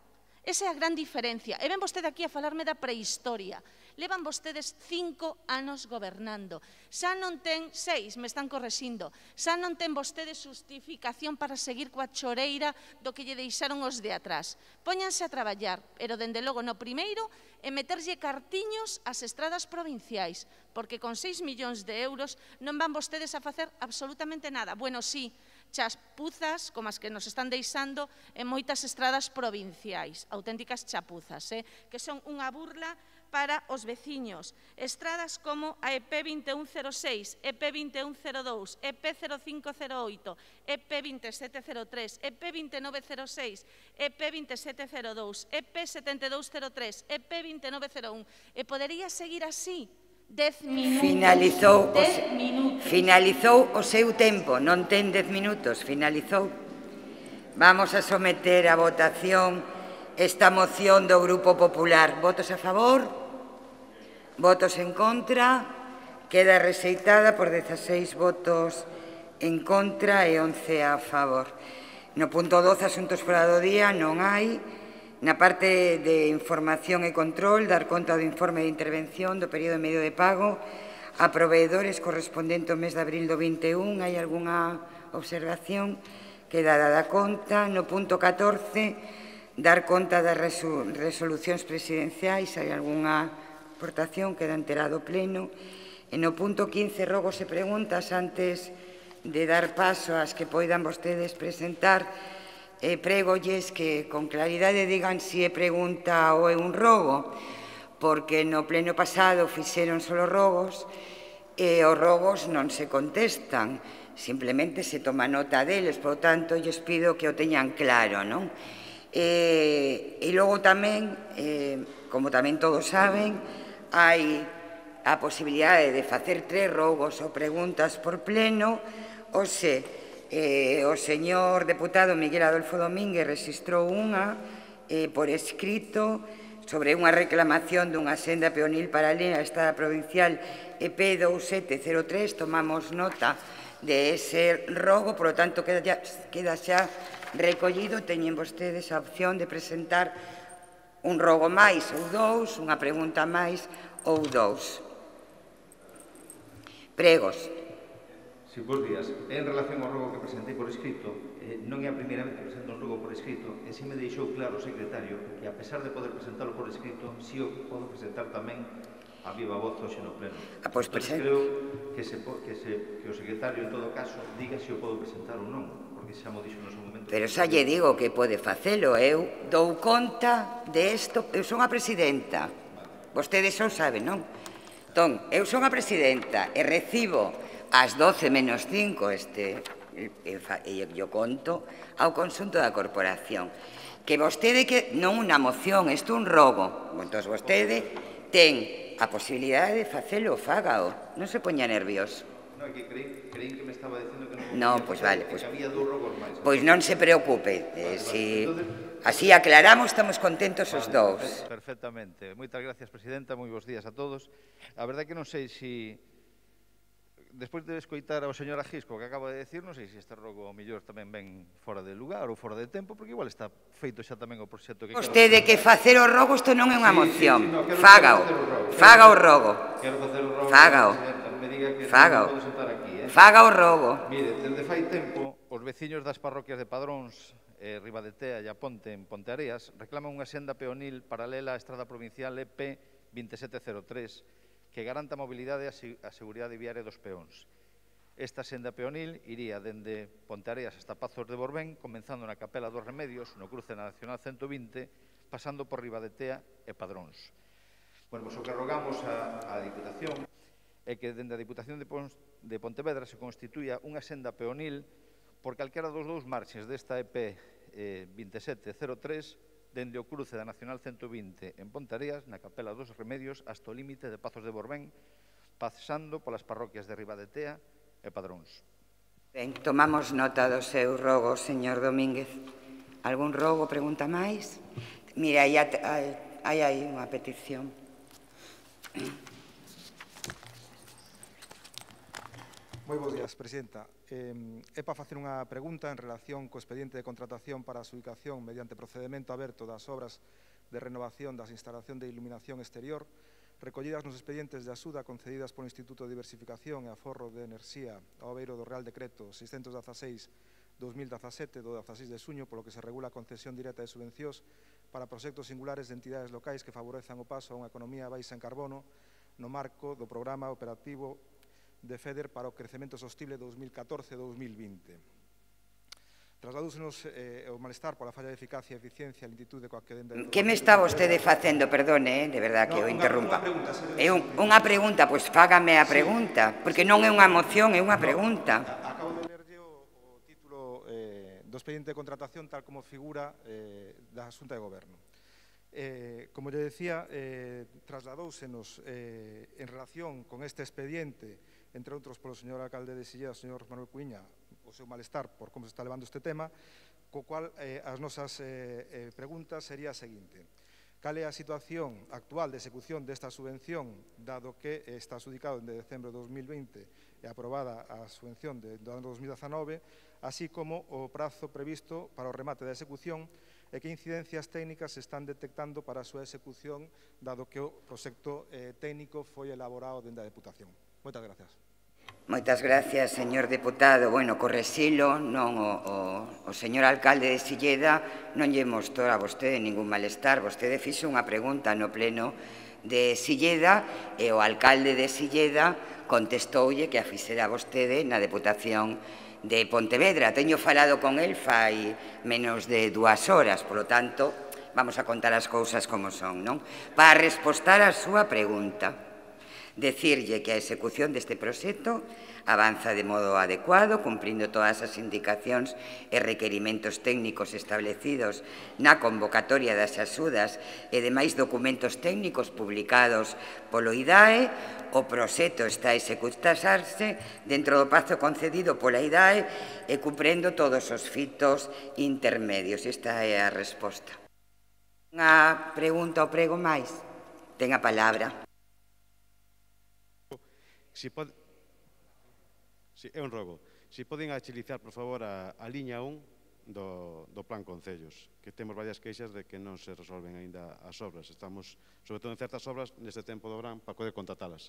Esa é a gran diferencia. E ven vostede aquí a falarme da prehistoria. Levan vostedes cinco anos gobernando. Xa non ten seis, me están correxindo. Xa non ten vostedes justificación para seguir coa choreira do que lle deixaron os de atrás. Póñanse a traballar, pero dende logo no primeiro é meterlle cartiños ás estradas provinciais, porque con seis millóns de euros non van vostedes a facer absolutamente nada. Bueno, sí, chapuzas como as que nos están deixando en moitas estradas provinciais, auténticas chapuzas, eh? que son unha burla para os veciños. Estradas como a E P vinte e un cero seis, E P vinte e un cero dous, E P cero cinco cero oito, E P vinte e sete cero tres, E P vinte e nove cero seis, E P vinte e sete cero dous, E P setenta e dous cero tres, E P vinte e nove cero un. E podería seguir así. Dez minutos. Finalizou, dez minutos. Finalizou o seu tempo, non ten dez minutos, finalizou. Vamos a someter a votación esta moción do Grupo Popular. Votos a favor? Votos en contra? Queda rexeitada por dezaseis votos en contra e once a favor. No punto doce, asuntos fora do día, non hai. Na parte de información e control, dar conta do informe de intervención do período medio de pago a proveedores correspondente ao mes de abril do vinte e un. Hai algunha observación? Queda dada conta. No punto catorce, dar conta das resolucións presidenciais. Hai algunha aportación? Queda enterado pleno. E no punto quince, rogos e preguntas, antes de dar paso ás que poidan vostedes presentar, Eh, pregolles que con claridade digan se é pregunta ou é un rogo, porque no pleno pasado fixeron só rogos e os rogos non se contestan, simplemente se toma nota deles, por tanto, lles pido que o teñan claro, non? E, e logo tamén, eh, como tamén todos saben, hai a posibilidade de facer tres rogos ou preguntas por pleno, ou se Eh, o señor deputado Miguel Adolfo Domínguez registrou unha eh, por escrito sobre unha reclamación dunha senda peonil paralela á estrada provincial E P dous sete cero tres. Tomamos nota de ese rogo, por lo tanto, queda, ya, queda xa recollido. Teñen vostedes a opción de presentar un rogo máis ou dous, unha pregunta máis ou dous. Pregos. Sí, bons días. En relación ao rogo que presentei por escrito, eh, non é a primeira vez que presento un rogo por escrito, e si me deixou claro o secretario que, a pesar de poder presentarlo por escrito, si o podo presentar tamén a viva voz hoxe no pleno. Ah, pois presente. Creo que, se, que, se, que o secretario, en todo caso, diga se o podo presentar ou non, porque xa mo dixo no seu momento. Pero xa lle digo que pode facelo. Eu dou conta de isto. Eu son a presidenta. Vostedes son saben, non? Entón, eu son a presidenta e recibo ás doce menos cinco este, e, e yo conto ao consunto da corporación. Que vostede, que non unha moción, isto un rogo. Entón, vostede ten a posibilidade de facelo, fágao. Non se poña nervioso. Non, que creín, creín que me estaba dicindo que non... Non, pois vale. Que había dous rogos máis. Pois non se preocupe. Eh, si así aclaramos, estamos contentos os dous. Perfectamente. Moitas gracias, presidenta. Moi bons días a todos. A verdade que non sei se... Despois de escoitar ao señor Agisco que acaba de decir, non sei se este rogo ao mellor tamén ven fora de lugar ou fora de tempo, porque igual está feito xa tamén o proxecto que... Vostede que facer o rogo, isto non é unha moción. Fágao. Faga o rogo. Quero facer o rogo. Fágao. Fágao. Faga o rogo. Mire, dende fai tempo, os veciños das parroquias de Padróns, eh, Ribadetea e A Ponte, en Ponteareas, reclaman unha senda peonil paralela á estrada provincial E P vinte e sete cero tres, que garanta a mobilidade e a seguridade viaria dos peóns. Esta senda peonil iría dende Ponteareas hasta Pazos de Borbén, comenzando na Capela dos Remedios, no cruce na Nacional ciento vinte, pasando por Ribadetea e Padróns. Bueno, pois o que rogamos á Diputación é que dende a Diputación de Pontevedra se constituya unha senda peonil por calquera dos dous marxes desta E P vinte e sete cero tres, dende o cruce da Nacional ciento vinte en Ponteareas, na Capela dos Remedios, hasta o límite de Pazos de Borbén, pasando polas parroquias de Ribadetea e Padróns. Ben, tomamos nota do seu rogo, señor Domínguez. Algún rogo, pregunta máis? Mira, aí hai unha petición. Moi bons días, Presidenta. É para facer unha pregunta en relación co expediente de contratación para a adxudicación mediante procedimento aberto das obras de renovación das instalacións de iluminación exterior recollidas nos expedientes de axuda concedidas polo Instituto de Diversificación e Aforro de Enerxía ao beiro do Real Decreto seiscentos dezaseis barra dos mil dezasete do dezaseis de xuño, polo que se regula a concesión directa de subvencións para proxectos singulares de entidades locais que favorezan o paso a unha economía baixa en carbono no marco do programa operativo de FEDER para o crecemento sostible dos mil catorce a dos mil vinte. Trasladúsenos eh, o malestar pola falla de eficacia e eficiencia e lentitude coa que dende... Que me está vostede facendo, perdone, eh, de verdad que o interrumpa. É unha pregunta, pois fágame a pregunta, porque non é unha moción, é unha pregunta. Acabo de lerlle o título do expediente de contratación tal como figura da Xunta de Goberno. Eh, como lle decía, eh, trasladóusenos eh, en relación con este expediente, entre outros polo señor alcalde de Silleda, o señor Manuel Cuiña, o seu malestar por como se está levando este tema, co cual eh, as nosas eh, eh, preguntas sería a seguinte. Cal é a situación actual de execución desta subvención, dado que está adjudicado en decembro de dos mil vinte e aprobada a subvención do ano dos mil dezanove, así como o prazo previsto para o remate da execución e que incidencias técnicas se están detectando para a súa execución, dado que o proxecto eh, técnico foi elaborado dende a Deputación. Moitas gracias. Moitas gracias, señor deputado. Bueno, corresilo, non o, o, o señor alcalde de Silleda non lle mostrou a vostede ningún malestar. Vostede fixo unha pregunta no pleno de Silleda e o alcalde de Silleda contestoulle que a fixera vostede na Deputación de Pontevedra. Teño falado con el fai menos de dúas horas, polo tanto, vamos a contar as cousas como son, non? Para respostar a súa pregunta, decirlle que a execución deste proxecto avanza de modo adecuado, cumprindo todas as indicacións e requerimentos técnicos establecidos na convocatoria das axudas e demais documentos técnicos publicados polo I D A E. O proxecto está a executarse dentro do prazo concedido pola I D A E e cumprendo todos os fitos intermedios. Esta é a resposta. Unha pregunta ou prego máis? Ten a palabra. Si pode... si, é un rogo. Si poden agilizar, por favor, a, a liña un do, do Plan Concellos, que temos varias queixas de que non se resolven aínda as obras. Estamos, sobre todo en certas obras, neste tempo do verán, para poder contratalas.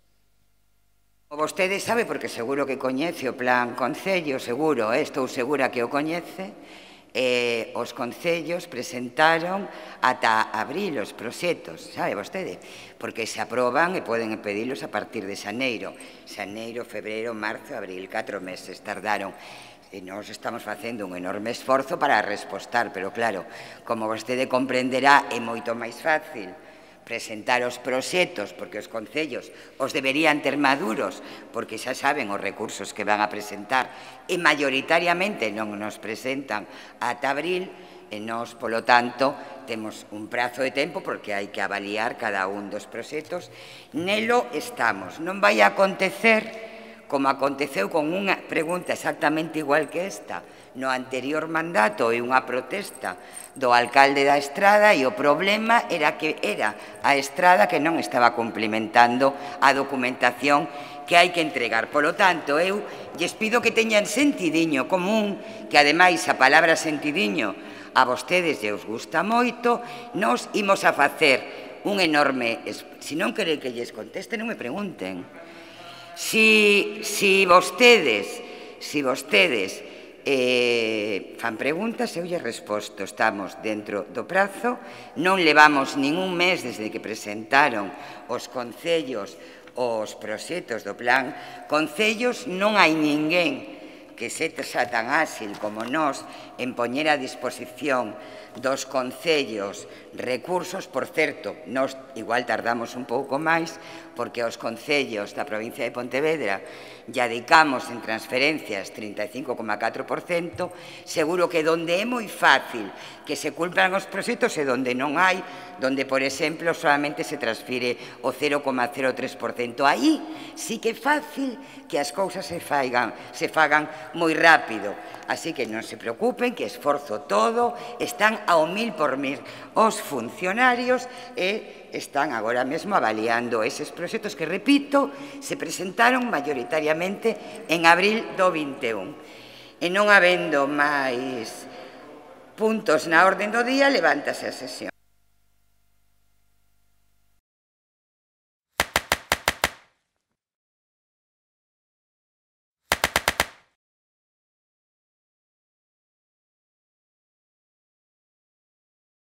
O vostede sabe, porque seguro que coñece o Plan Concellos, seguro, eh, estou segura que o coñece, eh, os concellos presentaron ata abril os proxectos, sabe vostede? Porque se aproban e poden pedilos a partir de xaneiro. Xaneiro, febreiro, marzo, abril, catro meses tardaron. E nós estamos facendo un enorme esforzo para respostar, pero claro, como vostede comprenderá, é moito máis fácil presentar os proxectos, porque os concellos os deberían ter maduros, porque xa saben os recursos que van a presentar, e maioritariamente non nos presentan ata abril, e nós, polo tanto, temos un prazo de tempo porque hai que avaliar cada un dos proxectos. Nelo estamos. Non vai a acontecer como aconteceu con unha pregunta exactamente igual que esta no anterior mandato e unha protesta do alcalde da Estrada, e o problema era que era a Estrada que non estaba cumplimentando a documentación que hai que entregar. Polo tanto, eu lles pido que teñan sentidiño común, que ademais a palabra sentidiño a vostedes lles gusta moito. Nos imos a facer un enorme... Se non queren que lles conteste, non me pregunten. Si, si vostedes, si vostedes eh, fan preguntas, eu lle resposto. Estamos dentro do prazo, non levamos ningún mes desde que presentaron os concellos os proxectos do plan Concellos. Non hai ninguén que se xa tan áxil como nós en poñer a disposición dos concellos recursos. Por certo, nós igual tardamos un pouco máis porque aos concellos da provincia de Pontevedra ya dedicamos en transferencias trinta e cinco coma catro por cento. Seguro que donde é moi fácil que se cumplan os proxectos e donde non hai, donde, por exemplo, solamente se transfire o cero coma cero tres por cento. Aí sí que é fácil que as cousas se fagan, se fagan moi rápido. Así que non se preocupen, que esforzo todo, están ao mil por mil os funcionarios e están agora mesmo avaliando eses proxectos que, repito, se presentaron maioritariamente en abril do vinte e un. E non habendo máis puntos na orden do día, levántase a sesión.